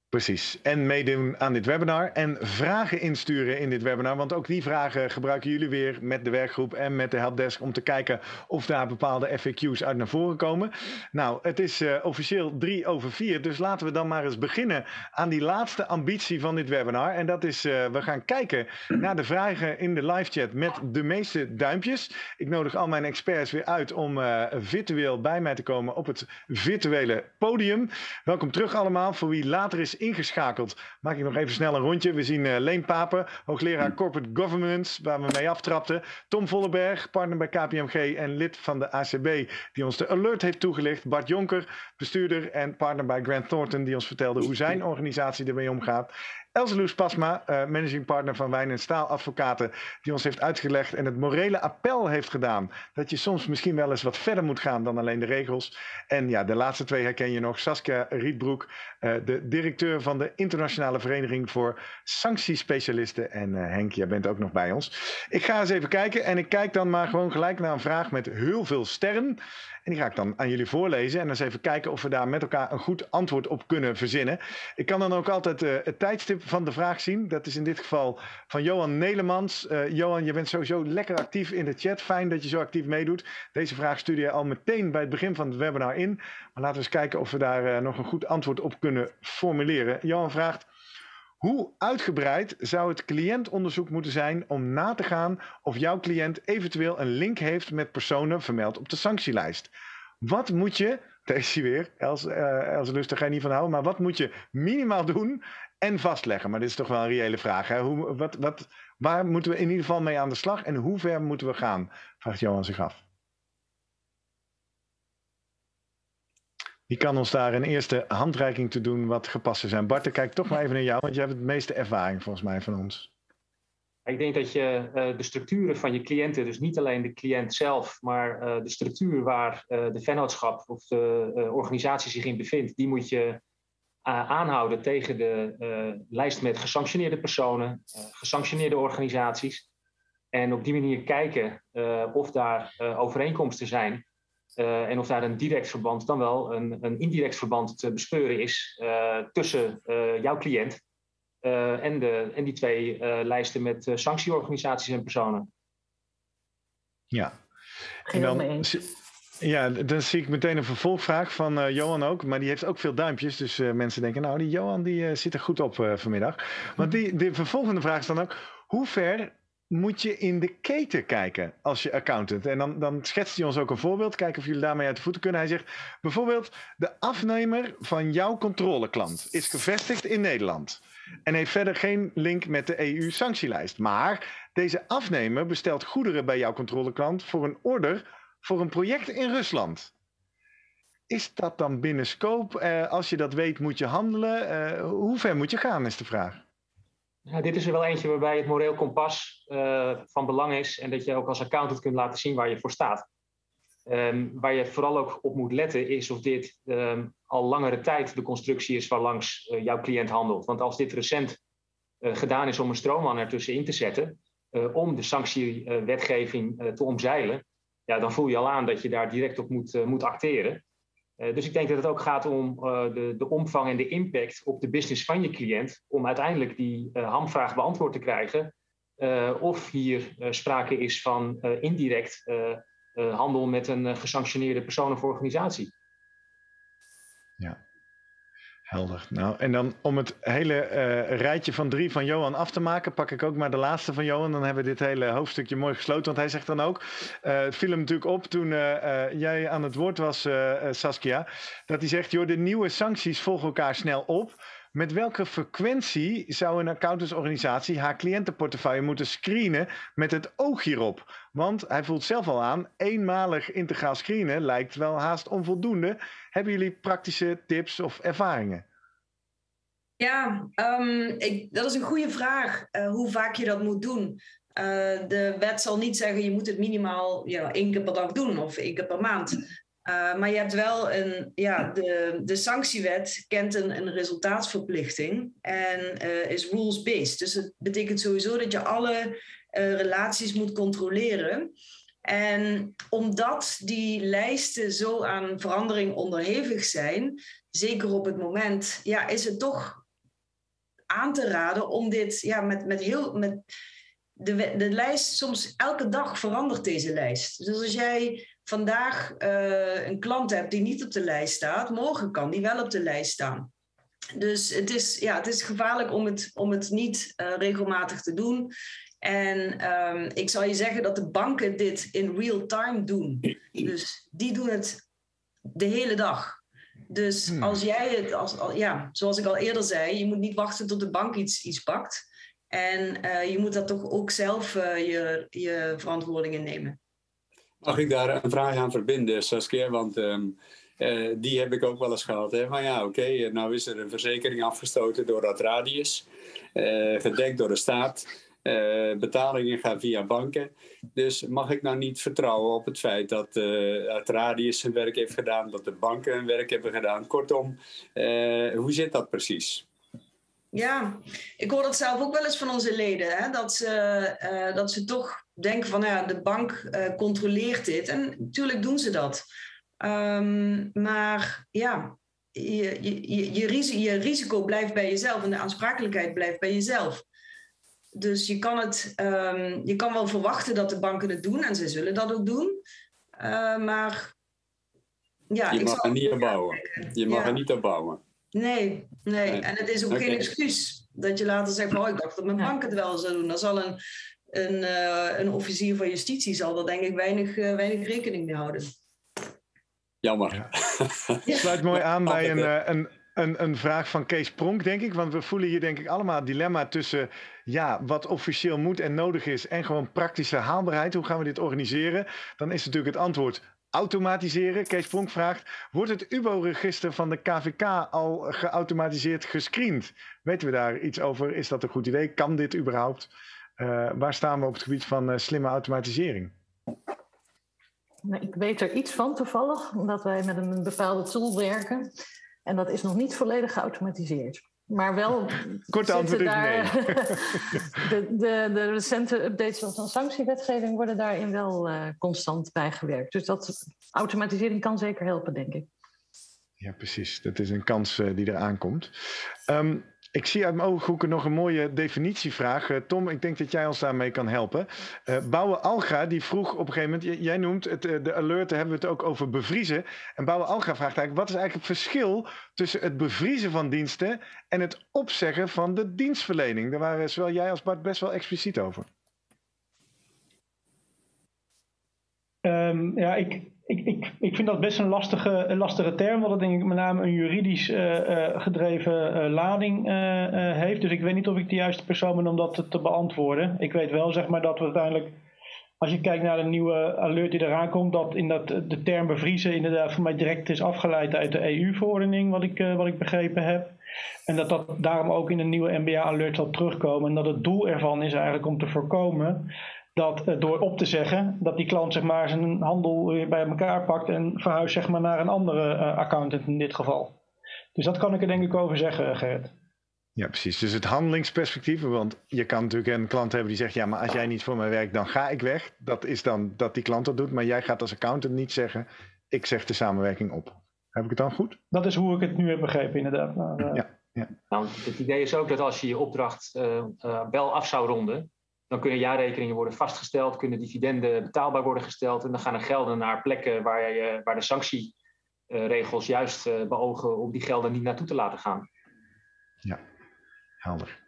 Precies. En meedoen aan dit webinar en vragen insturen in dit webinar. Want ook die vragen gebruiken jullie weer met de werkgroep en met de helpdesk om te kijken of daar bepaalde F A Q's uit naar voren komen. Nou, het is uh, officieel drie over vier. Dus laten we dan maar eens beginnen aan die laatste ambitie van dit webinar. En dat is, uh, we gaan kijken naar de vragen in de live chat met de meeste duimpjes. Ik nodig al mijn experts weer uit om uh, virtueel bij mij te komen op het virtuele podium. Welkom terug allemaal. Voor wie later is ingeschakeld, maak ik nog even snel een rondje. We zien uh, Leen Papen, hoogleraar Corporate Governance, waar we mee aftrapten. Tom Vollenberg, partner bij K P M G en lid van de A C B, die ons de alert heeft toegelicht. Bart Jonker, bestuurder en partner bij Grant Thornton, die ons vertelde hoe zijn organisatie ermee omgaat. Elseloes Pasma, uh, managing partner van Wijn en Staal Advocaten, die ons heeft uitgelegd en het morele appel heeft gedaan dat je soms misschien wel eens wat verder moet gaan dan alleen de regels. En ja, de laatste twee herken je nog. Saskia Rietbroek, uh, de directeur van de Internationale Vereniging voor Sanctiespecialisten. En uh, Henk, jij bent ook nog bij ons. Ik ga eens even kijken en ik kijk dan maar gewoon gelijk naar een vraag met heel veel sterren. En die ga ik dan aan jullie voorlezen en eens even kijken of we daar met elkaar een goed antwoord op kunnen verzinnen. Ik kan dan ook altijd uh, het tijdstip van de vraag zien. Dat is in dit geval van Johan Nelemans. Uh, Johan, je bent sowieso lekker actief in de chat. Fijn dat je zo actief meedoet. Deze vraag stuurde je al meteen bij het begin van het webinar in. Maar laten we eens kijken of we daar uh, nog een goed antwoord op kunnen formuleren. Johan vraagt: hoe uitgebreid zou het cliëntonderzoek moeten zijn om na te gaan of jouw cliënt eventueel een link heeft met personen vermeld op de sanctielijst? Wat moet je, deze weer, Els, uh, Els Lust, daar ga je niet van houden, maar wat moet je minimaal doen en vastleggen? Maar dit is toch wel een reële vraag. Hè? Hoe, wat, wat, waar moeten we in ieder geval mee aan de slag en hoe ver moeten we gaan? Vraagt Johan zich af. Die kan ons daar een eerste handreiking te doen wat gepast zou zijn. Bart, ik kijk toch maar even naar jou, want jij hebt het meeste ervaring volgens mij van ons. Ik denk dat je uh, de structuren van je cliënten, dus niet alleen de cliënt zelf, maar uh, de structuur waar uh, de vennootschap of de uh, organisatie zich in bevindt, die moet je uh, aanhouden tegen de uh, lijst met gesanctioneerde personen, uh, gesanctioneerde organisaties. En op die manier kijken uh, of daar uh, overeenkomsten zijn. Uh, en of daar een direct verband, dan wel een, een indirect verband te bespeuren is uh, tussen uh, jouw cliënt uh, en, de, en die twee uh, lijsten met uh, sanctieorganisaties en personen. Ja. En dan, ja, dan zie ik meteen een vervolgvraag van uh, Johan ook, maar die heeft ook veel duimpjes. Dus uh, mensen denken, nou, die Johan die uh, zit er goed op uh, vanmiddag. Want die, de vervolgende vraag is dan ook, hoe ver moet je in de keten kijken als je accountant? En dan, dan schetst hij ons ook een voorbeeld. Kijken of jullie daarmee uit de voeten kunnen. Hij zegt bijvoorbeeld, de afnemer van jouw controleklant is gevestigd in Nederland en heeft verder geen link met de E U-sanctielijst. Maar deze afnemer bestelt goederen bij jouw controleklant voor een order voor een project in Rusland. Is dat dan binnen scope? Uh, als je dat weet, moet je handelen. Uh, hoe ver moet je gaan, is de vraag. Ja, dit is er wel eentje waarbij het moreel kompas uh, van belang is en dat je ook als accountant kunt laten zien waar je voor staat. Um, waar je vooral ook op moet letten is of dit um, al langere tijd de constructie is waarlangs uh, jouw cliënt handelt. Want als dit recent uh, gedaan is om een stroomman ertussen in te zetten, uh, om de sanctiewetgeving uh, te omzeilen, ja, dan voel je al aan dat je daar direct op moet, uh, moet acteren. Uh, dus ik denk dat het ook gaat om uh, de, de omvang en de impact op de business van je cliënt, om uiteindelijk die uh, hamvraag beantwoord te krijgen. Uh, of hier uh, sprake is van uh, indirect uh, uh, handel met een uh, gesanctioneerde persoon of organisatie. Ja, helder. Nou, en dan om het hele uh, rijtje van drie van Johan af te maken, pak ik ook maar de laatste van Johan. Dan hebben we dit hele hoofdstukje mooi gesloten. Want hij zegt dan ook, uh, het viel hem natuurlijk op toen uh, uh, jij aan het woord was, uh, uh, Saskia, dat hij zegt, joh, de nieuwe sancties volgen elkaar snel op. Met welke frequentie zou een accountantsorganisatie haar cliëntenportefeuille moeten screenen met het oog hierop? Want hij voelt zelf al aan, eenmalig integraal screenen lijkt wel haast onvoldoende. Hebben jullie praktische tips of ervaringen? Ja, um, ik, dat is een goede vraag, uh, hoe vaak je dat moet doen. Uh, de wet zal niet zeggen, je moet het minimaal ja, één keer per dag doen of één keer per maand. Uh, maar je hebt wel een, ja, de, de sanctiewet kent een, een resultaatsverplichting en uh, is rules-based. Dus het betekent sowieso dat je alle uh, relaties moet controleren. En omdat die lijsten zo aan verandering onderhevig zijn, zeker op het moment, ja, is het toch aan te raden om dit ja, met, met heel... Met de, de lijst, soms elke dag verandert deze lijst. Dus als jij vandaag uh, een klant hebt die niet op de lijst staat, morgen kan die wel op de lijst staan. Dus het is, ja, het is gevaarlijk om het, om het niet uh, regelmatig te doen. En um, ik zal je zeggen dat de banken dit in real time doen. Dus die doen het de hele dag. Dus hmm. als jij het, als, al, ja, zoals ik al eerder zei, je moet niet wachten tot de bank iets, iets pakt. En uh, je moet dat toch ook zelf uh, je, je verantwoordingen nemen. Mag ik daar een vraag aan verbinden, Saskia? Want um, uh, die heb ik ook wel eens gehad. Hè? Van ja, oké, okay, nou is er een verzekering afgestoten door Atradius. Uh, gedekt door de staat. Uh, betalingen gaan via banken. Dus mag ik nou niet vertrouwen op het feit dat uh, Atradius zijn werk heeft gedaan, dat de banken hun werk hebben gedaan. Kortom, uh, hoe zit dat precies? Ja, ik hoor dat zelf ook wel eens van onze leden. Hè? Dat, ze, uh, dat ze toch denken van, nou ja, de bank uh, controleert dit. En natuurlijk doen ze dat. Um, maar ja, je, je, je, risico, je risico blijft bij jezelf en de aansprakelijkheid blijft bij jezelf. Dus je kan, het, um, je kan wel verwachten dat de banken het doen en ze zullen dat ook doen. Uh, maar ja, je ik mag zal er niet op bouwen. Je mag ja. er niet op bouwen. Nee, nee, en het is ook okay. geen excuus dat je later zegt van, oh, ik dacht dat mijn bank het wel zou doen. Dan zal een, een, uh, een officier van justitie zal daar denk ik weinig, uh, weinig rekening mee houden. Jammer. Ja. Sluit mooi aan bij een, uh, een, een, een vraag van Kees Pronk, denk ik. Want we voelen hier denk ik allemaal het dilemma tussen ja, wat officieel moet en nodig is en gewoon praktische haalbaarheid. Hoe gaan we dit organiseren? Dan is natuurlijk het antwoord automatiseren. Kees Pronk vraagt, wordt het U B O-register van de K V K al geautomatiseerd gescreend? Weten we daar iets over? Is dat een goed idee? Kan dit überhaupt? Uh, waar staan we op het gebied van uh, slimme automatisering? Nou, ik weet er iets van toevallig, omdat wij met een bepaalde tool werken. En dat is nog niet volledig geautomatiseerd. Maar wel Korte antwoord is daar, nee. de, de, de recente updates van de sanctiewetgeving worden daarin wel uh, constant bijgewerkt. Dus dat automatisering kan zeker helpen, denk ik. Ja, precies. Dat is een kans uh, die eraan komt. Um, ik zie uit mijn ooghoeken nog een mooie definitievraag. Uh, Tom, ik denk dat jij ons daarmee kan helpen. Uh, Bouwe Alga die vroeg op een gegeven moment, j- jij noemt het, uh, de alert, daar hebben we het ook over bevriezen. En Bouwe Alga vraagt eigenlijk, wat is eigenlijk het verschil tussen het bevriezen van diensten en het opzeggen van de dienstverlening? Daar waren zowel jij als Bart best wel expliciet over. Um, ja, ik, ik, ik, ik vind dat best een lastige, een lastige term, want dat denk ik met name een juridisch uh, uh, gedreven uh, lading uh, uh, heeft. Dus ik weet niet of ik de juiste persoon ben om dat te, te beantwoorden. Ik weet wel, zeg maar, dat we uiteindelijk, als je kijkt naar de nieuwe alert die eraan komt, dat in dat de term bevriezen inderdaad voor mij direct is afgeleid uit de E U-verordening, wat ik, uh, wat ik begrepen heb. En dat dat daarom ook in de nieuwe N B A-alert zal terugkomen. En dat het doel ervan is eigenlijk om te voorkomen dat uh, door op te zeggen, dat die klant zeg maar zijn handel weer bij elkaar pakt en verhuist zeg maar naar een andere uh, accountant in dit geval. Dus dat kan ik er denk ik over zeggen, Gerrit. Ja, precies. Dus het handelingsperspectief, want je kan natuurlijk een klant hebben die zegt, ja, maar als jij niet voor mij werkt, dan ga ik weg. Dat is dan dat die klant dat doet, maar jij gaat als accountant niet zeggen, ik zeg de samenwerking op. Heb ik het dan goed? Dat is hoe ik het nu heb begrepen, inderdaad. Maar, uh... ja, ja. Nou, het idee is ook dat als je je opdracht uh, uh, wel af zou ronden, dan kunnen jaarrekeningen worden vastgesteld, kunnen dividenden betaalbaar worden gesteld en dan gaan er gelden naar plekken waar, je, waar de sanctieregels juist uh, beogen om die gelden niet naartoe te laten gaan. Ja, helder.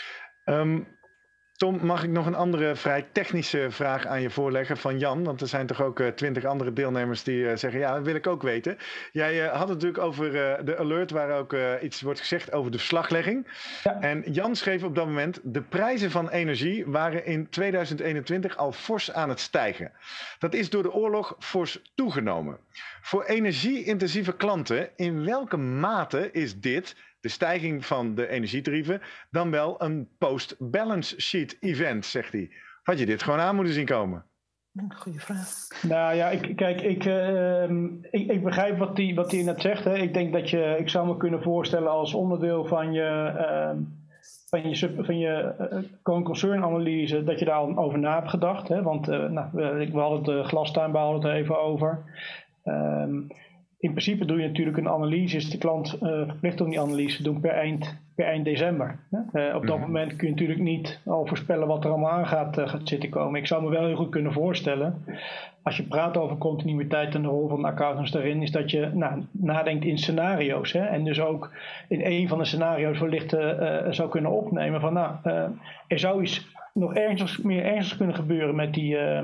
Um, Tom, mag ik nog een andere vrij technische vraag aan je voorleggen van Jan? Want er zijn toch ook twintig uh, andere deelnemers die uh, zeggen, ja, dat wil ik ook weten. Jij uh, had het natuurlijk over uh, de alert waar ook uh, iets wordt gezegd over de verslaglegging. Ja. En Jan schreef op dat moment, de prijzen van energie waren in tweeduizend eenentwintig al fors aan het stijgen. Dat is door de oorlog fors toegenomen. Voor energie-intensieve klanten, in welke mate is dit, de stijging van de energietarieven, dan wel een post-balance sheet event, zegt hij? Had je dit gewoon aan moeten zien komen? Goeie vraag. Nou ja, ik, kijk, ik, uh, ik, ik begrijp wat hij wat net zegt. Hè. Ik denk dat je, ik zou me kunnen voorstellen als onderdeel van je, uh, van je, sub, van je uh, concernanalyse, dat je daar al over na hebt gedacht. Hè. Want uh, nou, we, we hadden het uh, glastuin, we hadden het er even over. Um, in principe doe je natuurlijk een analyse, is de klant uh, verplicht om die analyse te doen per eind, per eind december. Uh, op dat mm-hmm. moment kun je natuurlijk niet al voorspellen wat er allemaal aan gaat, uh, gaat zitten komen. Ik zou me wel heel goed kunnen voorstellen, als je praat over continuïteit en de rol van de accountants daarin, is dat je nou, nadenkt in scenario's. Hè, en dus ook in een van de scenario's wellicht uh, uh, zou kunnen opnemen van nou, uh, er zou iets nog ergens meer ergens kunnen gebeuren met die... Uh,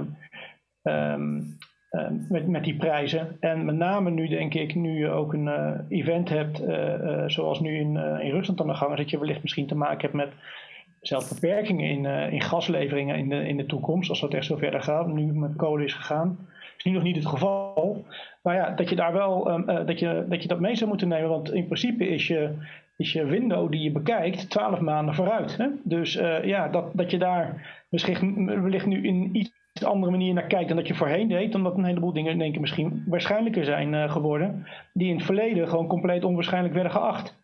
um, Uh, met, met die prijzen. En met name nu denk ik, nu je ook een uh, event hebt, uh, uh, zoals nu in, uh, in Rusland aan de gang is, dat je wellicht misschien te maken hebt met zelfs beperkingen in, uh, in gasleveringen in de, in de toekomst, als dat echt zo verder gaat. Nu met kolen is gegaan. Dat is nu nog niet het geval. Maar ja, dat je daar wel, um, uh, dat, je, dat je dat mee zou moeten nemen, want in principe is je, is je window die je bekijkt twaalf maanden vooruit. Hè? Dus uh, ja, dat, dat je daar misschien wellicht nu in iets een andere manier naar kijkt dan dat je voorheen deed, omdat een heleboel dingen in één keer misschien waarschijnlijker zijn uh, geworden, die in het verleden gewoon compleet onwaarschijnlijk werden geacht.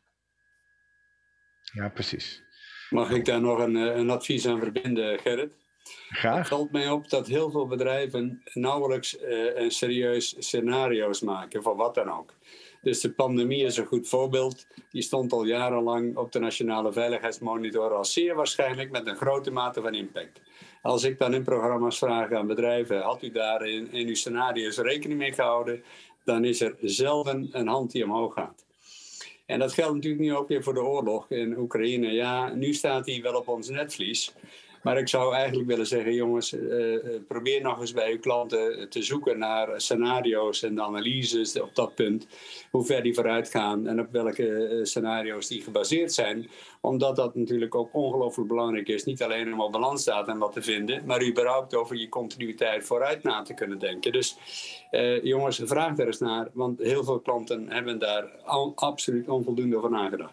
Ja, precies. Mag ik daar nog een, een advies aan verbinden, Gerrit? Graag. Het valt mij op dat heel veel bedrijven nauwelijks uh, een serieus scenario's maken, van wat dan ook. Dus de pandemie is een goed voorbeeld. Die stond al jarenlang op de Nationale Veiligheidsmonitor als zeer waarschijnlijk met een grote mate van impact. Als ik dan in programma's vraag aan bedrijven, had u daar in, in uw scenario's rekening mee gehouden, dan is er zelden een hand die omhoog gaat. En dat geldt natuurlijk nu ook weer voor de oorlog in Oekraïne. Ja, nu staat hij wel op ons netvlies. Maar ik zou eigenlijk willen zeggen, jongens, uh, probeer nog eens bij uw klanten te zoeken naar scenario's en analyses op dat punt. Hoe ver die vooruit gaan en op welke uh, scenario's die gebaseerd zijn. Omdat dat natuurlijk ook ongelooflijk belangrijk is. Niet alleen om op balansdata wat te vinden, maar überhaupt over je continuïteit vooruit na te kunnen denken. Dus uh, jongens, vraag daar eens naar. Want heel veel klanten hebben daar al, absoluut onvoldoende over nagedacht.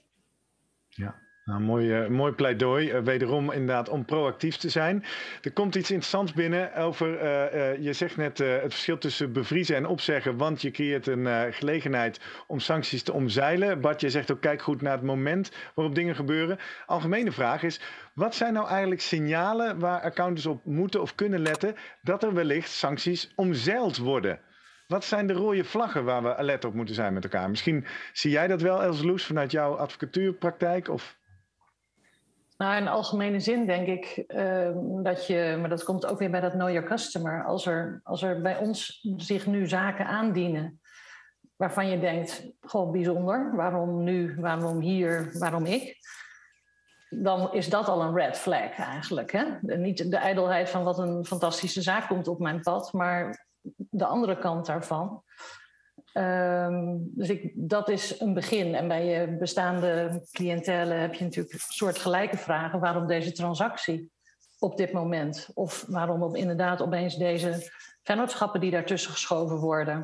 Ja. Nou, mooi, uh, mooi pleidooi. Uh, wederom inderdaad om proactief te zijn. Er komt iets interessants binnen over, uh, uh, je zegt net uh, het verschil tussen bevriezen en opzeggen, want je creëert een uh, gelegenheid om sancties te omzeilen. Bart, je zegt ook kijk goed naar het moment waarop dingen gebeuren. Algemene vraag is, wat zijn nou eigenlijk signalen waar accountants op moeten of kunnen letten dat er wellicht sancties omzeild worden? Wat zijn de rode vlaggen waar we alert op moeten zijn met elkaar? Misschien zie jij dat wel, Els Loes, vanuit jouw advocatuurpraktijk? Of... Nou, in algemene zin denk ik uh, dat je, maar dat komt ook weer bij dat know your customer. Als er, als er bij ons zich nu zaken aandienen waarvan je denkt, goh, bijzonder, waarom nu, waarom hier, waarom ik? Dan is dat al een red flag eigenlijk. Hè? Niet de ijdelheid van wat een fantastische zaak komt op mijn pad, maar de andere kant daarvan. Um, dus ik, dat is een begin. En bij je bestaande cliëntelen heb je natuurlijk soortgelijke vragen. Waarom deze transactie op dit moment? Of waarom op inderdaad opeens deze vennootschappen die daartussen geschoven worden?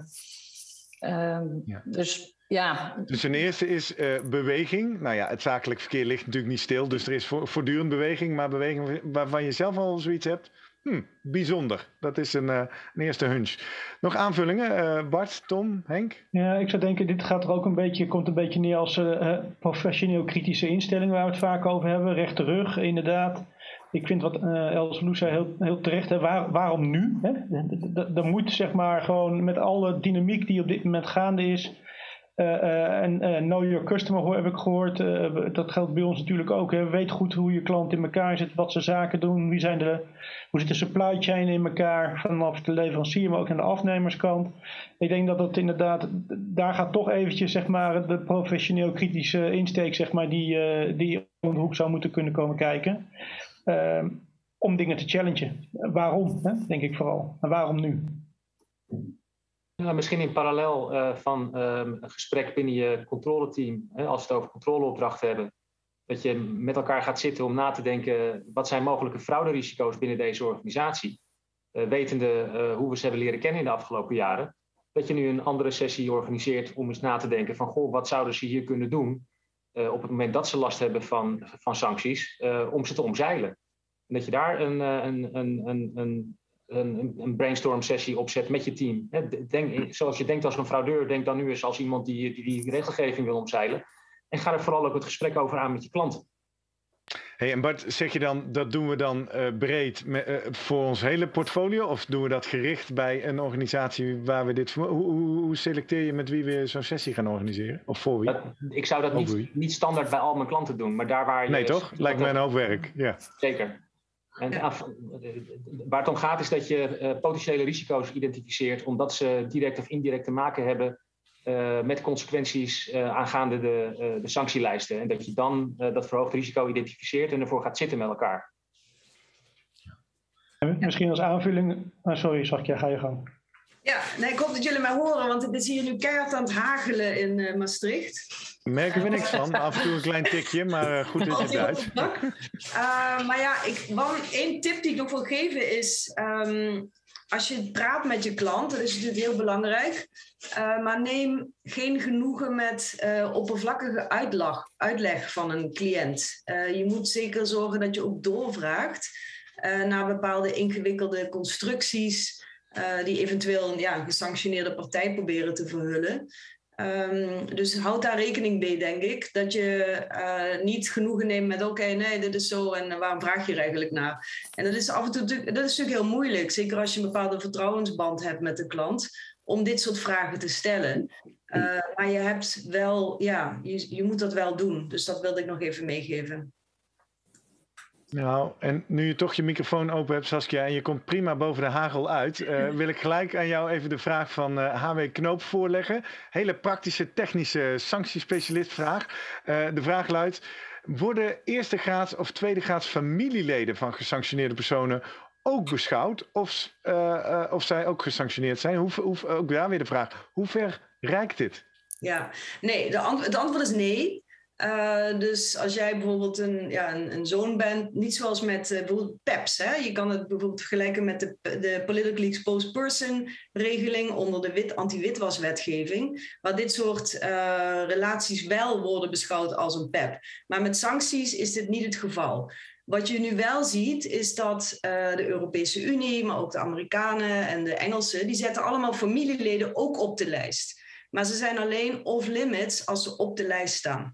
Um, ja. Dus ja. Dus ten eerste is uh, beweging. Nou ja, het zakelijk verkeer ligt natuurlijk niet stil. Dus er is voortdurend beweging. Maar beweging waarvan je zelf al zoiets hebt. Hm, bijzonder. Dat is een, uh, een eerste hunch. Nog aanvullingen? Uh, Bart, Tom, Henk? Ja, ik zou denken, dit gaat er ook een beetje, komt een beetje neer als uh, professioneel kritische instelling waar we het vaak over hebben. Rechte rug, inderdaad. Ik vind wat uh, Els Loes zei heel, heel terecht. Hè. Waar, waarom nu? Hè? Er moet zeg maar gewoon met alle dynamiek die op dit moment gaande is. Uh, uh, en uh, know your customer heb ik gehoord. Uh, dat geldt bij ons natuurlijk ook. Hè. Weet goed hoe je klant in elkaar zit, wat ze zaken doen. Wie zijn de, hoe zit de supply chain in elkaar vanaf de leverancier, maar ook aan de afnemerskant. Ik denk dat dat inderdaad, daar gaat toch eventjes zeg maar de professioneel kritische insteek zeg maar die, uh, die om de hoek zou moeten kunnen komen kijken. Uh, om dingen te challengen. Waarom, hè? Denk ik vooral. En waarom nu? Nou, misschien in parallel uh, van uh, een gesprek binnen je controleteam, hè, als we het over controleopdrachten hebben, dat je met elkaar gaat zitten om na te denken, wat zijn mogelijke frauderisico's binnen deze organisatie? Uh, wetende uh, hoe we ze hebben leren kennen in de afgelopen jaren, dat je nu een andere sessie organiseert om eens na te denken van, goh, wat zouden ze hier kunnen doen uh, op het moment dat ze last hebben van, van sancties, uh, om ze te omzeilen. En dat je daar een, een, een, een, een Een, een brainstorm sessie opzet met je team. Denk, zoals je denkt als een fraudeur, denk dan nu eens als iemand die die, die regelgeving wil omzeilen. En ga er vooral ook het gesprek over aan met je klanten. Hey, en Bart, zeg je dan, dat doen we dan uh, breed me, uh, voor ons hele portfolio? Of doen we dat gericht bij een organisatie waar we dit... Hoe, hoe, hoe selecteer je met wie we zo'n sessie gaan organiseren? Of voor wie? Dat, ik zou dat niet, niet standaard bij al mijn klanten doen, maar daar waar je... Nee, toch? Lijkt me een hoop werk, ja. Zeker. En ja. af, waar het om gaat is dat je uh, potentiële risico's identificeert, omdat ze direct of indirect te maken hebben uh, met consequenties uh, aangaande de, uh, de sanctielijsten. En dat je dan uh, dat verhoogde risico identificeert en ervoor gaat zitten met elkaar. Misschien als aanvulling... Oh, sorry, Saskia, ga je gang. Ja, nee, ik hoop dat jullie mij horen, want het is hier nu keihard aan het hagelen in uh, Maastricht. Merken we niks van, af en toe een klein tikje, maar uh, goed in het Duits. Uh, maar ja, ik, één tip die ik nog wil geven is, um, als je praat met je klant, dat is natuurlijk heel belangrijk, uh, maar neem geen genoegen met uh, oppervlakkige uitleg, uitleg van een cliënt. Uh, je moet zeker zorgen dat je ook doorvraagt uh, naar bepaalde ingewikkelde constructies, Uh, die eventueel ja, een gesanctioneerde partij proberen te verhullen. Um, dus houd daar rekening mee, denk ik. Dat je uh, niet genoegen neemt met oké, okay, nee, dit is zo en uh, waarom vraag je er eigenlijk naar? En dat is af en toe dat is natuurlijk heel moeilijk. Zeker als je een bepaalde vertrouwensband hebt met de klant. Om dit soort vragen te stellen. Uh, maar je hebt wel, ja, je, je moet dat wel doen. Dus dat wilde ik nog even meegeven. Nou, en nu je toch je microfoon open hebt, Saskia, en je komt prima boven de hagel uit, uh, wil ik gelijk aan jou even de vraag van uh, H W Knoop voorleggen. Hele praktische, technische sanctiespecialistvraag. Uh, de vraag luidt, worden eerste graads of tweede graads familieleden van gesanctioneerde personen ook beschouwd of, uh, uh, of zij ook gesanctioneerd zijn? Hoe, hoe, ook daar weer de vraag, hoe ver reikt dit? Ja, nee, de ant- het antwoord is nee. Uh, dus als jij bijvoorbeeld een, ja, een, een zoon bent, niet zoals met uh, bijvoorbeeld P E P S. Hè? Je kan het bijvoorbeeld vergelijken met de, de Politically Exposed Person regeling onder de wit, anti-witwaswetgeving. Waar dit soort uh, relaties wel worden beschouwd als een P E P. Maar met sancties is dit niet het geval. Wat je nu wel ziet is dat uh, de Europese Unie, maar ook de Amerikanen en de Engelsen, die zetten allemaal familieleden ook op de lijst. Maar ze zijn alleen off-limits als ze op de lijst staan.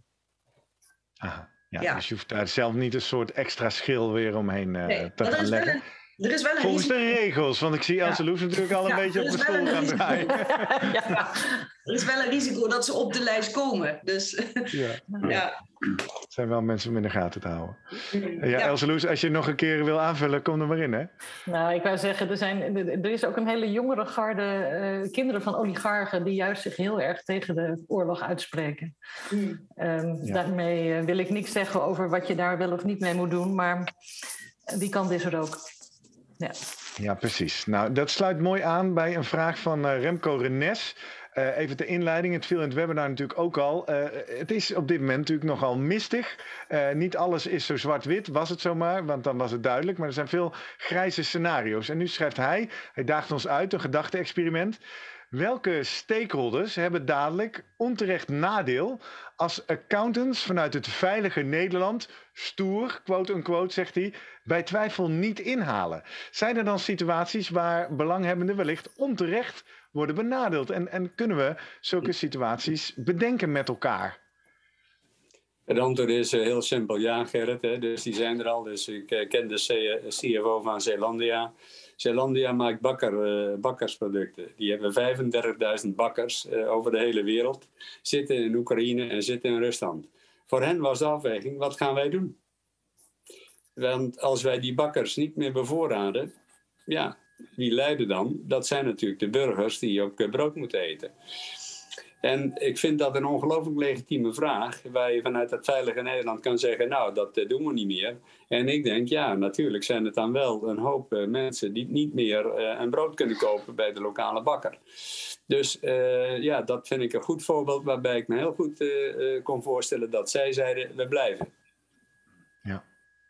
Aha, ja, ja. Dus je hoeft daar zelf niet een soort extra schil weer omheen uh, nee, te gaan leggen. Een, er is wel een Volgens risico. de regels, want ik zie Else ja. Loes natuurlijk al een ja, beetje op de stoel gaan draaien. Ja, er is wel een risico dat ze op de lijst komen. Dus, ja. ja. Het zijn wel mensen om in de gaten te houden. Ja, ja. Else Loes, als je nog een keer wil aanvullen, kom er maar in, hè? Nou, ik wou zeggen, er, zijn, er is ook een hele jongere garde uh, kinderen van oligarchen die juist zich heel erg tegen de oorlog uitspreken. Mm. Um, ja. Daarmee uh, wil ik niks zeggen over wat je daar wel of niet mee moet doen, maar die kant is er ook. Ja. Ja, precies. Nou, dat sluit mooi aan bij een vraag van uh, Remco Renes. Uh, even de inleiding, het viel in het webinar natuurlijk ook al. Uh, het is op dit moment natuurlijk nogal mistig. Uh, niet alles is zo zwart-wit, was het zomaar, want dan was het duidelijk. Maar er zijn veel grijze scenario's. En nu schrijft hij, hij daagt ons uit, een gedachte-experiment. Welke stakeholders hebben dadelijk onterecht nadeel als accountants vanuit het veilige Nederland stoer, quote-unquote, zegt hij, bij twijfel niet inhalen? Zijn er dan situaties waar belanghebbenden wellicht onterecht worden benadeeld? En, en kunnen we zulke situaties bedenken met elkaar? Het antwoord is uh, heel simpel ja, Gerrit. Hè? Dus die zijn er al. Dus ik uh, ken de C F O van Zeelandia. Zeelandia maakt bakker, uh, bakkersproducten. Die hebben vijfendertigduizend bakkers uh, over de hele wereld. Zitten in Oekraïne en zitten in Rusland. Voor hen was de afweging, wat gaan wij doen? Want als wij die bakkers niet meer bevoorraden, ja, wie lijden dan? Dat zijn natuurlijk de burgers die ook brood moeten eten. En ik vind dat een ongelooflijk legitieme vraag, waar je vanuit het veilige Nederland kan zeggen, nou, dat uh, doen we niet meer. En ik denk, ja, natuurlijk zijn het dan wel een hoop uh, mensen die niet meer uh, een brood kunnen kopen bij de lokale bakker. Dus uh, ja, dat vind ik een goed voorbeeld, waarbij ik me heel goed uh, uh, kon voorstellen dat zij zeiden, we blijven. Ja.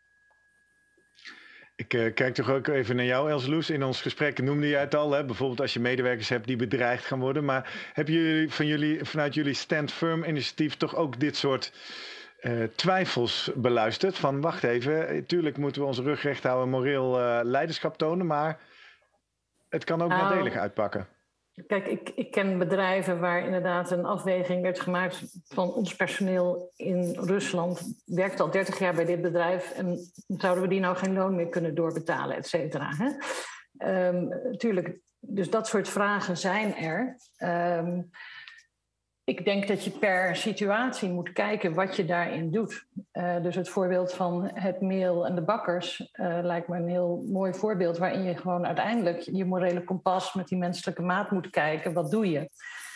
Ik uh, kijk toch ook even naar jou, Else Loes. In ons gesprek noemde je het al, hè? Bijvoorbeeld als je medewerkers hebt die bedreigd gaan worden. Maar hebben jullie, van jullie vanuit jullie Stand Firm initiatief toch ook dit soort uh, twijfels beluisterd? Van wacht even, tuurlijk moeten we onze rug recht houden, moreel uh, leiderschap tonen, maar het kan ook nou, nadelig uitpakken. Kijk, ik, ik ken bedrijven waar inderdaad een afweging werd gemaakt van ons personeel in Rusland. Werkt al dertig jaar bij dit bedrijf en zouden we die nou geen loon meer kunnen doorbetalen, et cetera. Hè? Um, tuurlijk, dus dat soort vragen zijn er. Um, ik denk dat je per situatie moet kijken wat je daarin doet. Uh, dus het voorbeeld van het meel en de bakkers uh, lijkt me een heel mooi voorbeeld, waarin je gewoon uiteindelijk je morele kompas met die menselijke maat moet kijken. Wat doe je?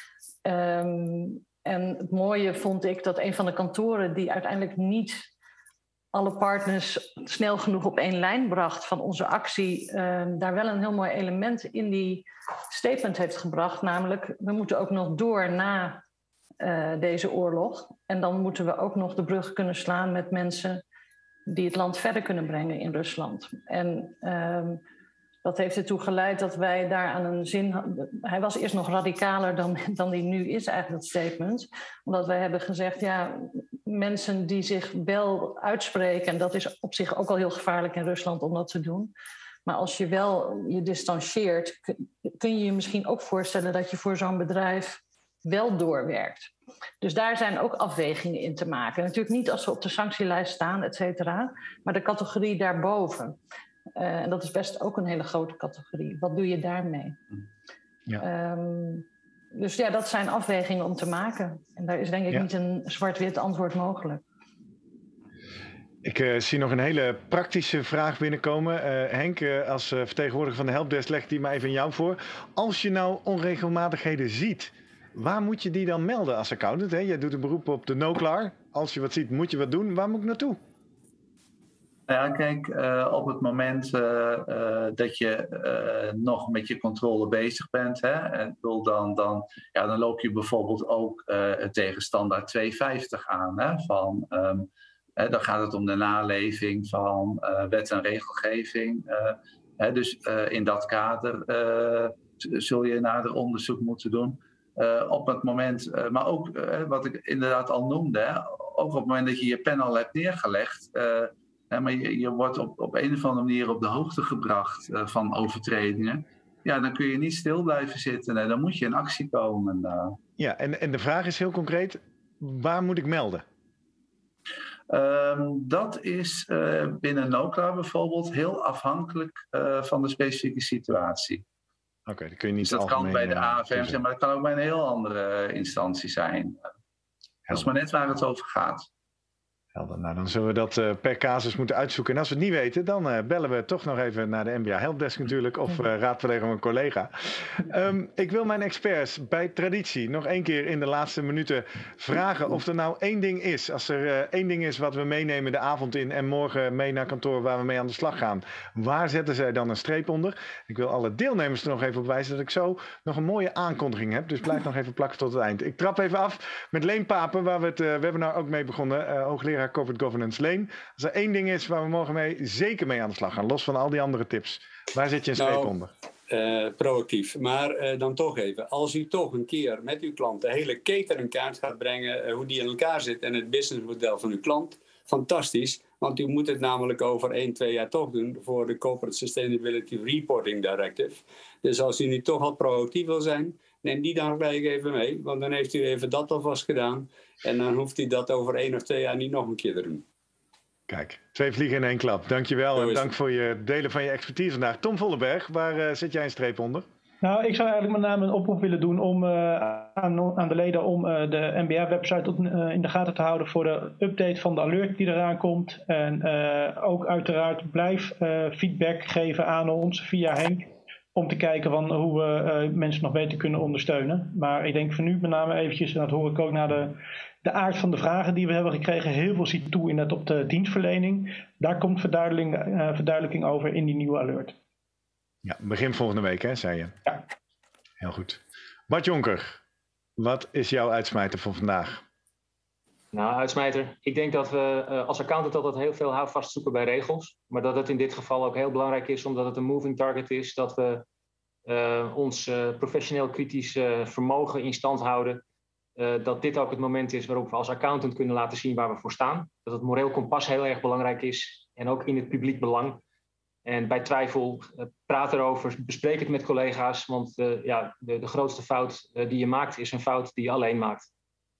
Um, en het mooie vond ik dat een van de kantoren die uiteindelijk niet alle partners snel genoeg op één lijn bracht van onze actie, uh, daar wel een heel mooi element in die statement heeft gebracht. Namelijk, we moeten ook nog door na uh, deze oorlog. En dan moeten we ook nog de brug kunnen slaan met mensen die het land verder kunnen brengen in Rusland. En uh, dat heeft ertoe geleid dat wij daar aan een zin hadden. Hij was eerst nog radicaler dan, dan die nu is, eigenlijk, dat statement. Omdat wij hebben gezegd, ja, mensen die zich wel uitspreken, en dat is op zich ook al heel gevaarlijk in Rusland om dat te doen. Maar als je wel je distancieert, kun je je misschien ook voorstellen dat je voor zo'n bedrijf wel doorwerkt. Dus daar zijn ook afwegingen in te maken. Natuurlijk niet als ze op de sanctielijst staan, et cetera, maar de categorie daarboven. Uh, en dat is best ook een hele grote categorie. Wat doe je daarmee? Ja. Um, dus ja, dat zijn afwegingen om te maken. En daar is denk ik ja. niet een zwart-wit antwoord mogelijk. Ik uh, zie nog een hele praktische vraag binnenkomen. Uh, Henk, uh, als uh, vertegenwoordiger van de helpdesk, leg die maar even aan jou voor. Als je nou onregelmatigheden ziet, waar moet je die dan melden als accountant? Hè? Jij doet een beroep op de NoClar. Als je wat ziet, moet je wat doen. Waar moet ik naartoe? Ja, kijk, uh, op het moment uh, uh, dat je uh, nog met je controle bezig bent, hè, en dan, dan, ja, dan loop je bijvoorbeeld ook uh, tegen standaard tweehonderdvijftig aan. Hè, van, um, hè, dan gaat het om de naleving van uh, wet en regelgeving. Uh, hè, dus uh, in dat kader uh, zul je nader onderzoek moeten doen. Uh, op het moment, uh, maar ook uh, wat ik inderdaad al noemde, hè, ook op het moment dat je je pen al hebt neergelegd. Uh, Ja, maar je, je wordt op, op een of andere manier op de hoogte gebracht uh, van overtredingen. Ja, dan kun je niet stil blijven zitten. Nee, dan moet je in actie komen. Uh. Ja, en, en de vraag is heel concreet. Waar moet ik melden? Um, dat is uh, binnen NoClar bijvoorbeeld heel afhankelijk uh, van de specifieke situatie. Oké, okay, dat kun je niet dus dat kan bij de A F M zijn, maar dat kan ook bij een heel andere uh, instantie zijn. Dat is maar net waar het over gaat. Helder. Nou, dan zullen we dat uh, per casus moeten uitzoeken. En als we het niet weten, dan uh, bellen we toch nog even naar de N B A Helpdesk natuurlijk. Of uh, raadplegen een collega. Um, ik wil mijn experts bij traditie nog één keer in de laatste minuten vragen of er nou één ding is. Als er uh, één ding is wat we meenemen de avond in en morgen mee naar kantoor waar we mee aan de slag gaan. Waar zetten zij dan een streep onder? Ik wil alle deelnemers er nog even op wijzen dat ik zo nog een mooie aankondiging heb. Dus blijf nog even plakken tot het eind. Ik trap even af met Leen Papen, waar we het uh, webinar ook mee begonnen. Uh, hoogleraar Corporate Governance. Leen, als er één ding is waar we morgen mee zeker mee aan de slag gaan, los van al die andere tips, waar zet je een streep nou, onder? Uh, proactief. Maar uh, dan toch even, als u toch een keer met uw klant de hele keten in kaart gaat brengen, uh, hoe die in elkaar zit en het businessmodel van uw klant, fantastisch. Want u moet het namelijk over één, twee jaar toch doen voor de Corporate Sustainability Reporting Directive. Dus als u nu toch al proactief wil zijn, neem die dan gelijk even mee. Want dan heeft u even dat alvast gedaan. En dan hoeft u dat over één of twee jaar niet nog een keer te doen. Kijk, twee vliegen in één klap. Dankjewel en dank voor je delen van je expertise vandaag. Tom Vollenberg, waar uh, zet jij een streep onder? Nou, ik zou eigenlijk met name een oproep willen doen om, uh, aan, aan de leden om uh, de N B A-website uh, in de gaten te houden voor de update van de alert die eraan komt. En uh, ook uiteraard blijf uh, feedback geven aan ons via Henk. Om te kijken van hoe we uh, mensen nog beter kunnen ondersteunen. Maar ik denk voor nu met name eventjes, en dat hoor ik ook naar de, de aard van de vragen die we hebben gekregen. Heel veel ziet toe in net op de dienstverlening. Daar komt verduidelijking, uh, verduidelijking over in die nieuwe alert. Ja, begin volgende week, hè, zei je? Ja. Heel goed. Bart Jonker, wat is jouw uitsmijter voor vandaag? Nou, uitsmijter. Ik denk dat we uh, als accountant altijd heel veel houvast zoeken bij regels. Maar dat het in dit geval ook heel belangrijk is, omdat het een moving target is, dat we uh, ons uh, professioneel kritisch uh, vermogen in stand houden. Uh, dat dit ook het moment is waarop we als accountant kunnen laten zien waar we voor staan. Dat het moreel kompas heel erg belangrijk is en ook in het publiek belang. En bij twijfel, uh, praat erover, bespreek het met collega's. Want uh, ja, de, de grootste fout uh, die je maakt, is een fout die je alleen maakt.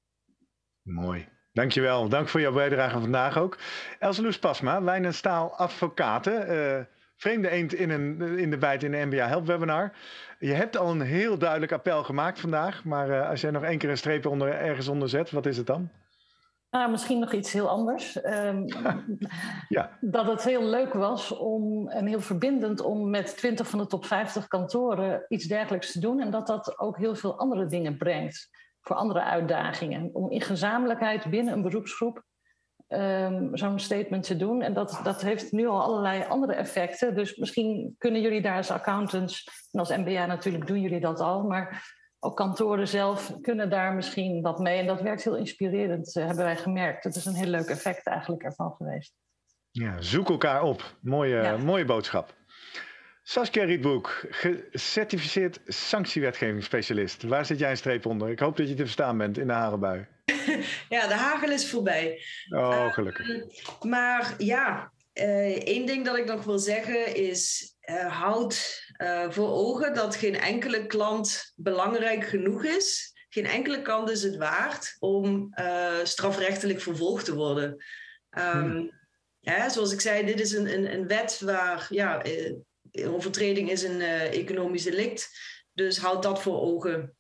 Mooi. Dankjewel. Dank voor jouw bijdrage vandaag ook. Elseloes Pasma, Wijn en Staal Advocaten. Uh, vreemde eend in, een, in de bijt in de N B A Help webinar. Je hebt al een heel duidelijk appel gemaakt vandaag. Maar uh, als jij nog één keer een streep onder, ergens onder zet, wat is het dan? Nou, misschien nog iets heel anders. Um, ja. Dat het heel leuk was om, en heel verbindend om met twintig van de top vijftig kantoren iets dergelijks te doen. En dat dat ook heel veel andere dingen brengt voor andere uitdagingen. Om in gezamenlijkheid binnen een beroepsgroep um, zo'n statement te doen. En dat, dat heeft nu al allerlei andere effecten. Dus misschien kunnen jullie daar als accountants, en als M B A natuurlijk doen jullie dat al, maar ook kantoren zelf kunnen daar misschien wat mee. En dat werkt heel inspirerend, uh, hebben wij gemerkt. Het is een heel leuk effect eigenlijk ervan geweest. Ja, zoek elkaar op. Mooie, ja. mooie boodschap. Saskia Rietbroek, gecertificeerd sanctiewetgevingsspecialist. Waar zit jij een streep onder? Ik hoop dat je te verstaan bent in de hagelbui. Ja, de hagel is voorbij. Oh, gelukkig. Uh, maar ja, uh, één ding dat ik nog wil zeggen is, uh, houd uh, voor ogen dat geen enkele klant belangrijk genoeg is. Geen enkele klant is het waard om uh, strafrechtelijk vervolgd te worden. Um, hmm. ja, zoals ik zei, dit is een, een, een wet waar ja, uh, overtreding is een uh, economisch delict. Dus houd dat voor ogen.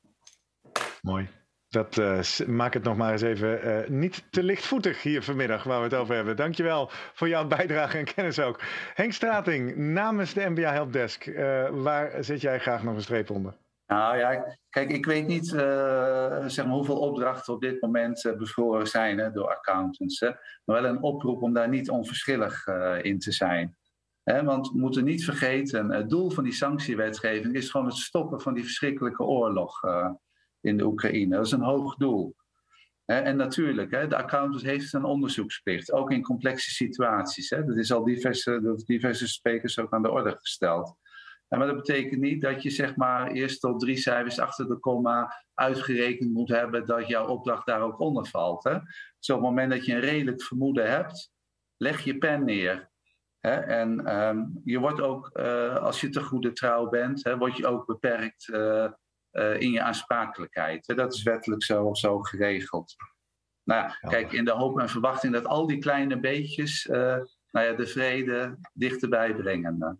Mooi. Dat uh, maakt het nog maar eens even uh, niet te lichtvoetig hier vanmiddag waar we het over hebben. Dankjewel voor jouw bijdrage en kennis ook. Henk Strating, namens de N B A Helpdesk, uh, waar zet jij graag nog een streep onder? Nou ja, kijk, ik weet niet uh, zeg maar hoeveel opdrachten op dit moment uh, bevroren zijn hè, door accountants. Hè, maar wel een oproep om daar niet onverschillig uh, in te zijn. Hè, want we moeten niet vergeten, het doel van die sanctiewetgeving is gewoon het stoppen van die verschrikkelijke oorlog uh, in de Oekraïne. Dat is een hoog doel. Hè, en natuurlijk, hè, de accountant heeft een onderzoeksplicht, ook in complexe situaties. Hè. Dat is al diverse, door diverse sprekers ook aan de orde gesteld. Ja, maar dat betekent niet dat je zeg maar eerst tot drie cijfers achter de komma uitgerekend moet hebben dat jouw opdracht daar ook onder valt. Hè. Dus op het moment dat je een redelijk vermoeden hebt, leg je pen neer. Hè. En um, je wordt ook, uh, als je te goede trouw bent, hè, word je ook beperkt uh, uh, in je aansprakelijkheid. Hè. Dat is wettelijk zo of zo geregeld. Nou ja, kijk, in de hoop en verwachting dat al die kleine beetjes uh, nou ja, de vrede dichterbij brengen.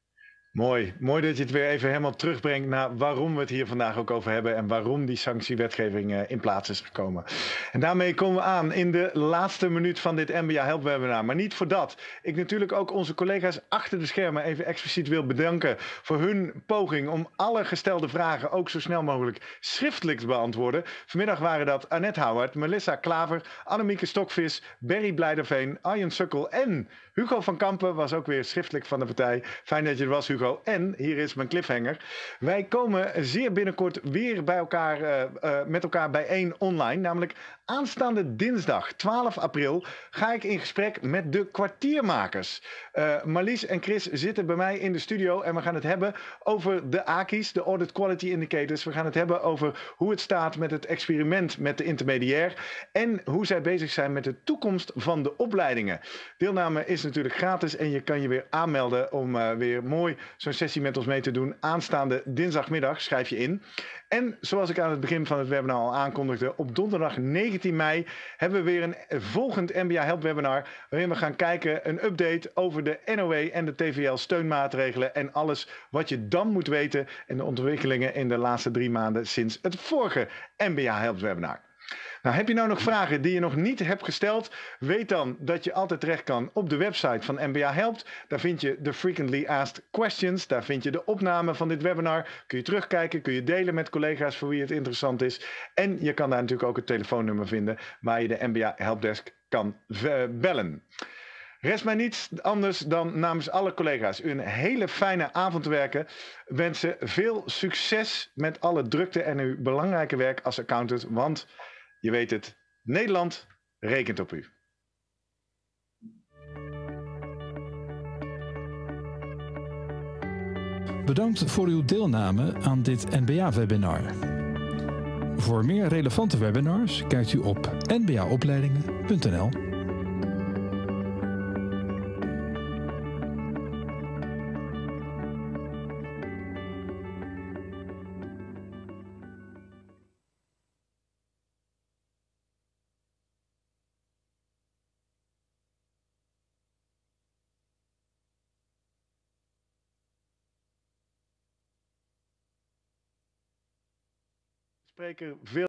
Mooi. Mooi dat je het weer even helemaal terugbrengt naar waarom we het hier vandaag ook over hebben en waarom die sanctiewetgeving in plaats is gekomen. En daarmee komen we aan in de laatste minuut van dit N B A Help webinar. Maar niet voordat ik natuurlijk ook onze collega's achter de schermen even expliciet wil bedanken voor hun poging om alle gestelde vragen ook zo snel mogelijk schriftelijk te beantwoorden. Vanmiddag waren dat Annette Howard, Melissa Klaver, Annemieke Stokvis, Berry Blijderveen, Arjen Sukkel en Hugo van Kampen was ook weer schriftelijk van de partij. Fijn dat je er was, Hugo. En hier is mijn cliffhanger. Wij komen zeer binnenkort weer bij elkaar, uh, uh, met elkaar bijeen online. Namelijk aanstaande dinsdag twaalf april ga ik in gesprek met de kwartiermakers. Uh, Marlies en Chris zitten bij mij in de studio en we gaan het hebben over de A K I's, de Audit Quality Indicators. We gaan het hebben over hoe het staat met het experiment met de intermediair en hoe zij bezig zijn met de toekomst van de opleidingen. Deelname is natuurlijk gratis en je kan je weer aanmelden om uh, weer mooi zo'n sessie met ons mee te doen. Aanstaande dinsdagmiddag schrijf je in. En zoals ik aan het begin van het webinar al aankondigde, op donderdag negentien mei hebben we weer een volgend N B A Help webinar waarin we gaan kijken, een update over de N O E en de T V L steunmaatregelen en alles wat je dan moet weten en de ontwikkelingen in de laatste drie maanden sinds het vorige N B A Help webinar. Nou, heb je nou nog vragen die je nog niet hebt gesteld? Weet dan dat je altijd terecht kan op de website van N B A Helpt. Daar vind je de Frequently Asked Questions. Daar vind je de opname van dit webinar. Kun je terugkijken, kun je delen met collega's voor wie het interessant is. En je kan daar natuurlijk ook het telefoonnummer vinden waar je de N B A Helpdesk kan bellen. Rest mij niets anders dan namens alle collega's u een hele fijne avond te werken. Wensen veel succes met alle drukte en uw belangrijke werk als accountant. Want je weet het, Nederland rekent op u. Bedankt voor uw deelname aan dit N B A-webinar. Voor meer relevante webinars kijkt u op n b a opleidingen punt n l. Spreker, veel